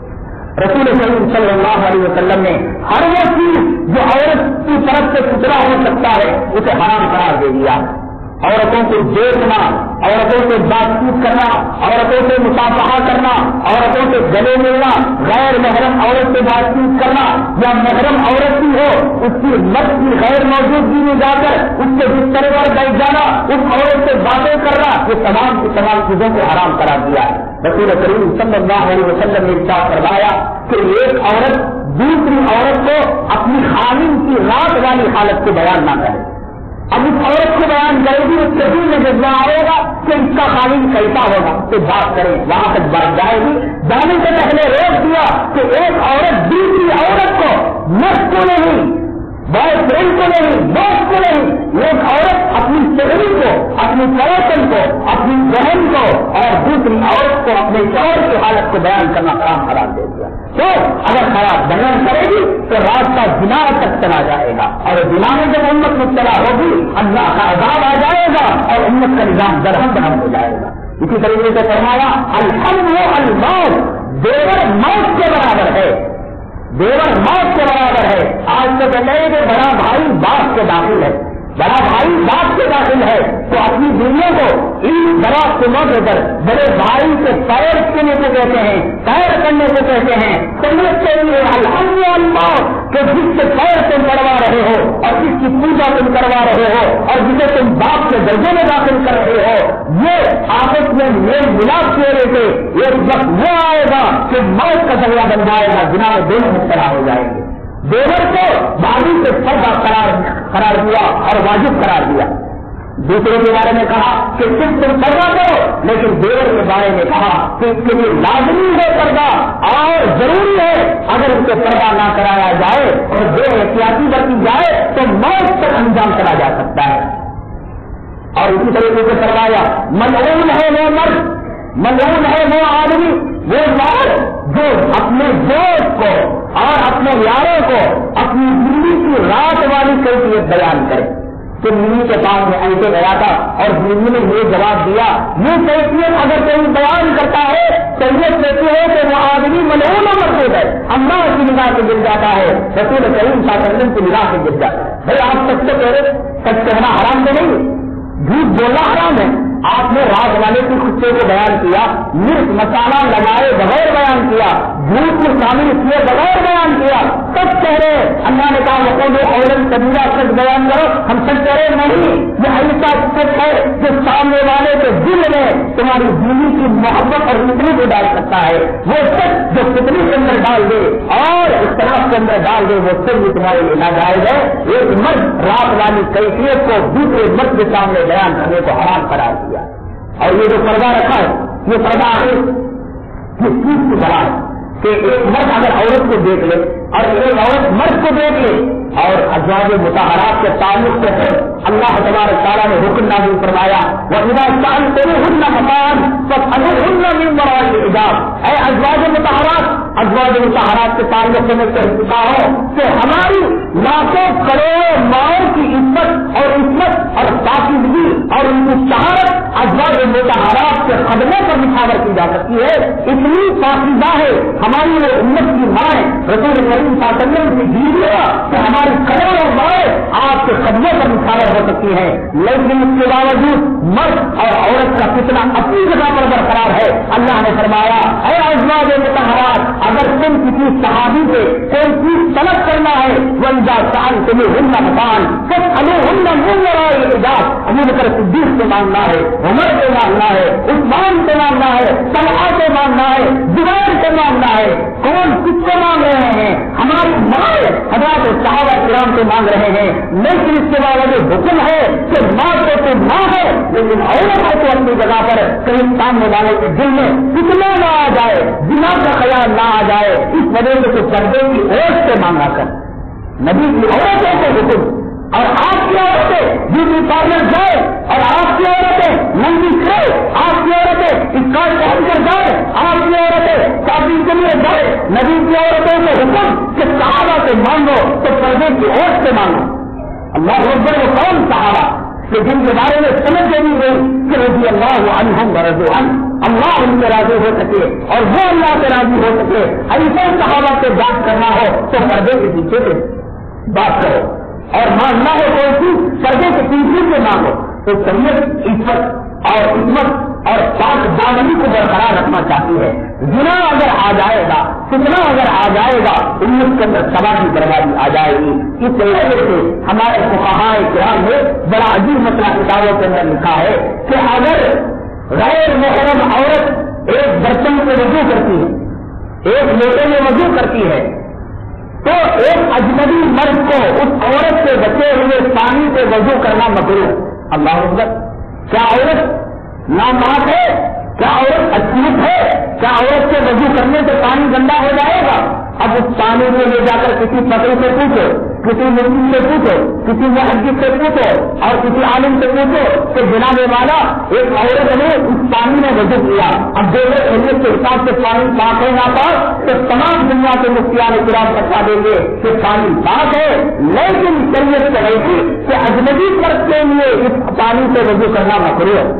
S1: رسول کریم صلی اللہ علیہ وسلم نے ہر وہ چیز جو عورت کی طرف سے ستھرا ہو سکتا ہے اسے حرام قرار دے دیا۔ عورتوں کو دیکھنا، عورتوں سے بات چیت کرنا، عورتوں سے مصافحہ کرنا، عورتوں سے گلے ملنا، غیر محرم عورت سے بات چیت کرنا، یا محرم عورت کی ہو اس کی مرد کی غیر موجودگی میں جا کر اس کے بستر پر بیٹھ جانا، اس عورت سے باتیں کرنا، یہ تمام کی تمام چیزوں کو حرام قرار دیا۔ رسول کریم صلی اللہ علیہ وسلم نے ارشاد فرمایا کہ ایک عورت دوسری عورت کو اپنی خامن کی رات والی حالت کو بیان نہ کرے۔ اب اس عورت کو بیان کرے گی، اس کے دل میں جذبہ آئے گا کہ اس کا خامن کیسا ہوگا، اس سے بات کرے، وہاں تک بات جائے گی۔ جانے سے پہلے روک دیا کہ ایک عورت دوسری عورت کو، مرد کو نہیں، بوائے فرینڈ کو نہیں، دوست کو نہیں، ایک عورت اپنی سہیلی کو، اپنی پڑوسن کو، اپنی بہن کو اور دوسری عورت کو اپنے شوہر کی حالت کو بیان کرنا حرام قرار دے دیا۔ تو اگر خراب بیان کرے گی تو راستہ زنا تک چلا جائے گا، اور زنا میں جب امت مبتلا ہوگی اللہ کا عذاب آ جائے گا اور امت کا نظام درہم برہم ہو جائے گا۔ اسی طریقے سے فرمایا الحم و الموت، دیور موت کے برابر ہے، دیور موت کے برابر ہے۔ آج تو کہتے ہیں کہ بڑا بھائی باپ کے داخل ہے، بڑا بھای باپ کے داخل ہے، تو اپنی دنیا کو ان بڑا سمجھ کر بڑے بھائی سے پیر کرنے کو کہتے ہیں، پیر کرنے کو کہتے ہیں، سمجھتے ہوئے الحمدللہ کہ جس سے پیر تم کروا رہے ہو اور جس کی پوجا تم کروا رہے ہو اور جسے تم باپ کے درجے میں داخل کر رہے ہو، یہ آپس میں میل ملاپ کیے رہے تھے، ایک وقت وہ آئے گا کہ موت کا ذریعہ بن جائے گا، جناب میں دونوں مبتلا ہو جائیں گے۔ دیور کو بھابھی سے فرض قرار دیا اور واجب قرار دیا۔ دوسروں کے بارے میں کہا کہ صرف تم پردہ کرو، لیکن دیور کے بارے میں کہا کہ اس کے لیے لازمی ہے پردہ اور ضروری ہے، اگر اس کو پردہ نہ کرایا جائے اور بے احتیاطی برتی جائے تو موت تک انجام چلا جا سکتا ہے۔ اور اسی طریقے سے فرمایا ملعون ہے وہ مرد، ملعون ہے وہ آدمی، وہ مرد جو اپنے دوست کو اور اپنے یاروں کو اپنی زندگی کی رات والی کیفیت بیان کرے کہ بیوی کے پاس میں ایسے گیا تھا اور بیوی نے یہ جواب دیا، یہ کیفیت اگر کوئی بیان کرتا ہے تو یہ کہتے ہیں کہ وہ آدمی ملعون مرد ہے، اللہ کی نگاہ سے گر جاتا ہے، رسول کریم صلی اللہ علیہ وسلم کی نگاہ سے گر جاتا ہے۔ بھائی آپ سچ تو کہہ رہے، سچ کہنا حرام تو نہیں، جھوٹ بولنا حرام ہے۔ آپ نے رات والے کے خطے کو بیان کیا، مرچ مسالہ لگائے بغیر بیان کیا، جھوٹ کو شامل کیے بغیر بیان کیا، سچ کہہ رہے۔ اللہ نے کہا وہ عورت کبیرہ سچ بیان کرو، ہم سچ کہہ رہے نہیں، یہ ایسا سچ ہے جو سامنے والے کے دل میں تمہاری بیوی کی محبت اور فطری کو ڈال سکتا ہے، وہ سچ جو فطری کے اندر ڈال دے اور اختلاف کے اندر ڈال دے وہ سچ بھی تمہارے لیے ناجائز ہے۔ ایک مرد رات والی کیفیت کو دوسرے مرد کے سامنے بیان کرنے کو حرام قرار دیا۔ اور یہ جو پردہ رکھا ہے یہ پردہ آخر کس چیز کی طرح ہے کہ ایک مرد اگر عورت کو دیکھ لے اور ایک عورت مرد کو دیکھ لے اور ازواج مطہرات کے تعلق سے اللہ تبارک تعالیٰ نے حکم نازل فرمایا وَإِذَا سَأَلْتُمُوهُنَّ مَتَاعًا فَاسْأَلُوهُنَّ مِن وَرَاءِ الْحِجَابِ۔ اے ازواج مطہرات کے تعلق سے میں کہہ چکا ہوں کہ ہماری لاکھوں کروڑوں ماؤں کی عزت اور پاکیزگی اور ان کی شہادت ازواج مطہرات کے قدموں پر نچھاور کی جا سکتی ہے۔ اتنی پاکیزہ ہے ہماری وہ امت کی مائیں، رسول کریم صلی اللہ علیہ وسلم کی بیویاں کہ ہماری کروڑوں مائیں آپ کے قدموں پر نچھاور ہو سکتی ہیں، لیکن اس کے باوجود مرد اور عورت کا فتنہ اپنی جگہ پر برقرار ہے۔ اللہ نے فرمایا اے ازواج مطہرات، اگر تم کسی صحابی سے کوئی چیز طلب کرنا ہے وَإِذَا سَأَلْتُمُوهُنَّ مَتَاعًا فَاسْأَلُوهُنَّ مِنْ وَرَاءِ حِجَابٍ، ابو بکر صدیق سے مانگنا ہے، عمر سے مانگنا ہے، عثمان سے مانگنا ہے، طلحہ سے مانگنا ہے، زبیر سے مانگنا ہے، کون کس سے مانگ رہے ہیں؟ ہماری ماں حضرات صحابہ کرام سے مانگ رہے ہیں، لیکن اس کے باوجود حکم ہے کہ ماں تو ماں ہے، لیکن عورت ہے تو اپنی جگہ پر کہیں سامنے والے کے دل میں فتنہ نہ آ جائے، زنا کا خیال نہ آ جائے، اس وجہ سے کچھ پردے کی عورت سے مانگا کر نبی کی عورتوں سے حکم، اور آپ کی عورتیں بیوٹی پارلر جائے، اور آپ کی عورتیں ننگی کرے، آپ کی عورتیں اسکارٹ پہن کر جائے، آپ کی عورتیں شاپنگ کے لیے جائے، نبی کی عورتوں سے حکم کہ صحابہ سے مانگو تو پردے کی عورت سے مانگو۔ اللہ اکبر، وہ کون صحابہ کہ جن کے بارے میں سمجھ نہیں گئی کہ رضی اللہ عنہم ورضوا عنہ، اللہ ان سے راضی ہو سکے اور وہ اللہ سے راضی ہو سکے، ایسے صحابہ سے بات کرنا ہو تو پردے کے پیچھے سے بات کرو، اور ماننا ہو کوئی چیز پردے کے پیچھے سے مانگو۔ تو شریعت عزت اور پاک دامنی کو برقرار رکھنا چاہتی ہے۔ زنا اگر آ جائے گا، فتنہ اگر آ جائے گا، امت کے اندر سبا کی بربادی آ جائے گی۔ اس وجہ سے ہمارے فقہاء کرام نے بڑا عجیب مسئلہ کتابوں کے اندر لکھا ہے کہ اگر غیر محرم عورت ایک برتن میں وضو کرتی ہے، ایک لوٹے میں وضو کرتی ہے، تو ایک اجنبی مرد کو اس عورت سے بچے ہوئے پانی سے وضو کرنا مکروہ۔ اللہ اکبر، کیا عورت نامات ہے؟ کیا عورت اچھوت ہے؟ کیا عورت سے وضو کرنے سے پانی گندا ہو جائے گا؟ اب اس پانی میں لے جا کر کسی پکڑ سے پوچھو، کسی مفتی سے پوچھو، کسی محدث سے پوچھو اور کسی عالم سے پوچھو کہ جناب والا ایک عورت نے اس پانی میں وضو کیا، اب دیکھو شریعت کے حساب سے پانی پاک ہے نہ پاک، تو تمام دنیا کے مفتیان کرام بتا دیں گے کہ پانی پاک ہے، لیکن شریعت سے رہی تھی کہ اجنبی فرد کے لیے اس پانی سے وضو کرنا مکروہ ہے۔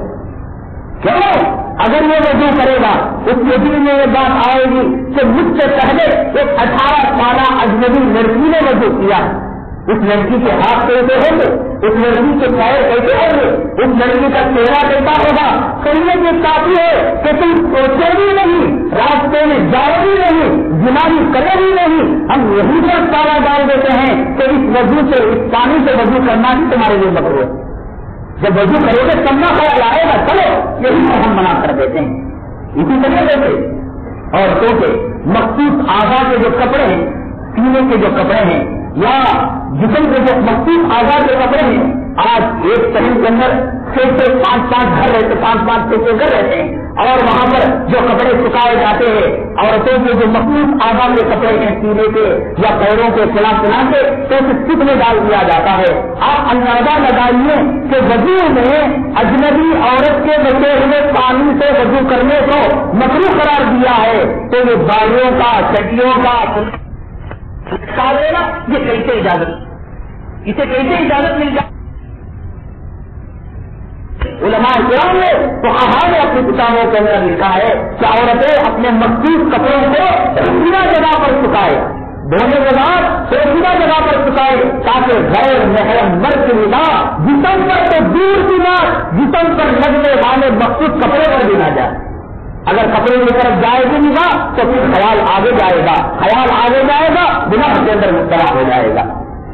S1: کیوں؟ اگر یہ وضو کرے گا اس کے دل میں یہ بات آئے گی کہ مجھ سے پہلے ایک 18 سالہ اجنبی لڑکی نے وضو کیا، اس لڑکی کے ہاتھ کیسے ہوں گے، اس لڑکی کے پیر کیسے ہوں گے، اس لڑکی کا چہرہ کیسا ہوگا؟ شریعت یہ کافی ہے کہ تم سوچے بھی نہیں، راستے میں جاؤ بھی نہیں، جنابی کرے بھی نہیں، ہم یہی پر تالا ڈال دیتے ہیں کہ اس وضو سے، اس پانی سے وضو کرنا ہی تمہارے لیے مکروہ ہے۔ جب وضو کرو گے تب نہ خیال آئے گا، چلو یہی پر ہم منع کر دیتے ہیں۔ اسی طریقے سے عورتوں کے مخصوص اعضاء کے جو کپڑے ہیں، سینے کے جو کپڑے ہیں یا جسم کے جو مخصوص اعضاء کے کپڑے ہیں، آج ایک شہر کے اندر 6 سے 5 گھر رہتے، 5 گھر رہتے ہیں، اور وہاں پر جو کپڑے سکھائے جاتے ہیں عورتوں کے جو مخصوص اعضاء کے کپڑے ہیں، سینے کے یا پیروں کے چلا کے تو سکھ میں ڈال دیا جاتا ہے۔ آپ اندازہ لگائیے کہ وضو میں اجنبی عورت کے بچے ہوئے پانی سے وضو کرنے کو مکروہ قرار دیا ہے، تو یہ بالیوں کا، چٹیوں کا یہ کیسے اجازت، اسے کیسے اجازت مل جائے؟ علماء کرام نے فقہاء نے اپنی کتابوں کے اندر لکھا ہے کہ عورتیں اپنے مخصوص کپڑوں کو پوشیدہ جگہ پر سکھائے، دھونے کے بعد پوشیدہ جگہ پر سکھائے، تاکہ غیر محرم مرد کی نگاہ جسم پر تو دور کی بات، جسم پر لگنے والے مخصوص کپڑے پر بھی نہ جائے۔ اگر کپڑے کی طرف جائے گی نگاہ تو پھر خیال آگے جائے گا، خیال آگے جائے گا گناہ کے اندر مبتلا ہو جائے گا۔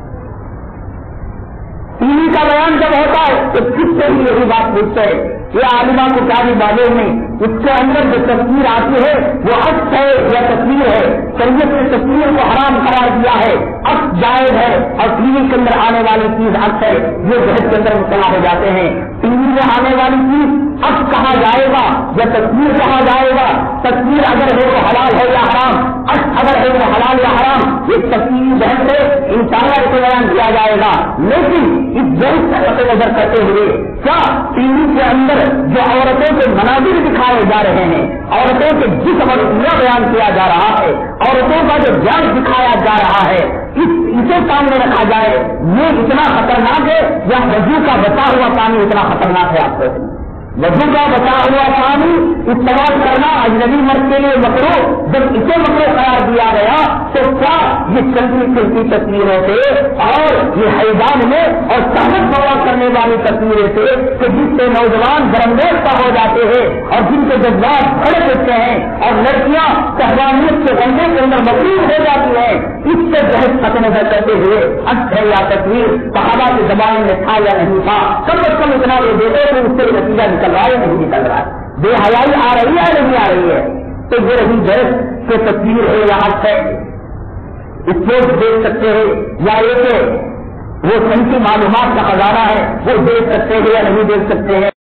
S1: ٹی وی کا بیان جب ہوتا ہے تو کس سے بھی یہی بات پوچھتے ہیں، یہ عالمہ کو کیا بھی باتیں نہیں، اس کے اندر جو تصویر آتی ہے وہ عکس ہے یا تصویر ہے؟ شریعت نے تصویر کو حرام قرار دیا ہے، عکس جائز ہے، اور ٹی وی کے اندر آنے والی چیز عکس ہے، یہ جہد کے اندر مبتلا ہو جاتے ہیں۔ ٹی وی میں آنے والی چیز عکس کہا جائے گا یا تصویر کہا جائے گا؟ تصویر اگر ہے تو حلال ہے یا حرام، عکس اگر ہے تو حلال یا حرام، یہ تصویر جہد سے انسانیت کو بیان کیا جائے گا۔ لیکن اس جہد سے قطع نظر کرتے ہوئے کیا ٹی وی کے اندر جو عورتوں کے مناظر دکھائے جا رہے ہیں، عورتوں کے جسم اور دنیا بیان کیا جا رہا ہے، عورتوں کا جو جان دکھایا جا رہا ہے، اسے سامنے رکھا جائے، یہ اتنا خطرناک ہے یا وضو کا بچا ہوا پانی اتنا خطرناک ہے؟ آپ کو وضو کا بچا ہوا پانی استعمال کرنا اجنبی مرد کے لیے مکروہ، جب اسے مکروہ قرار دیا گیا تو کیا یہ چلتی چلتی تصویروں سے اور یہ حیوان میں اور شہوت پیدا کرنے والی تصویریں سے کہ جس سے نوجوان برنگیزہ ہو جاتے ہیں اور جن کے جذبات بھڑک اٹھتے ہیں اور لڑکیاں شہوانیت کے غمے کے اندر مغلوب ہو جاتی ہیں، اس سے بحث ختم کرتے ہوئے عکس ہے یا تصویر صحابہ کی زبان میں تھا یا نہیں تھا، کم از کم اتنا یہ دیتے کہ اس سے نتیجہ نکل رہا ہے نہیں نکل رہا ہے، بے حیائی آ رہی ہے نہیں آ رہی ہے، تو یہ رہی بحث کہ تصویر ہے یا عکس ہے، اسپورٹ دیکھ سکتے ہیں یا یہ کہ وہ سنسی معلومات کا خزانہ ہے وہ دیکھ سکتے ہیں یا نہیں دیکھ سکتے ہیں،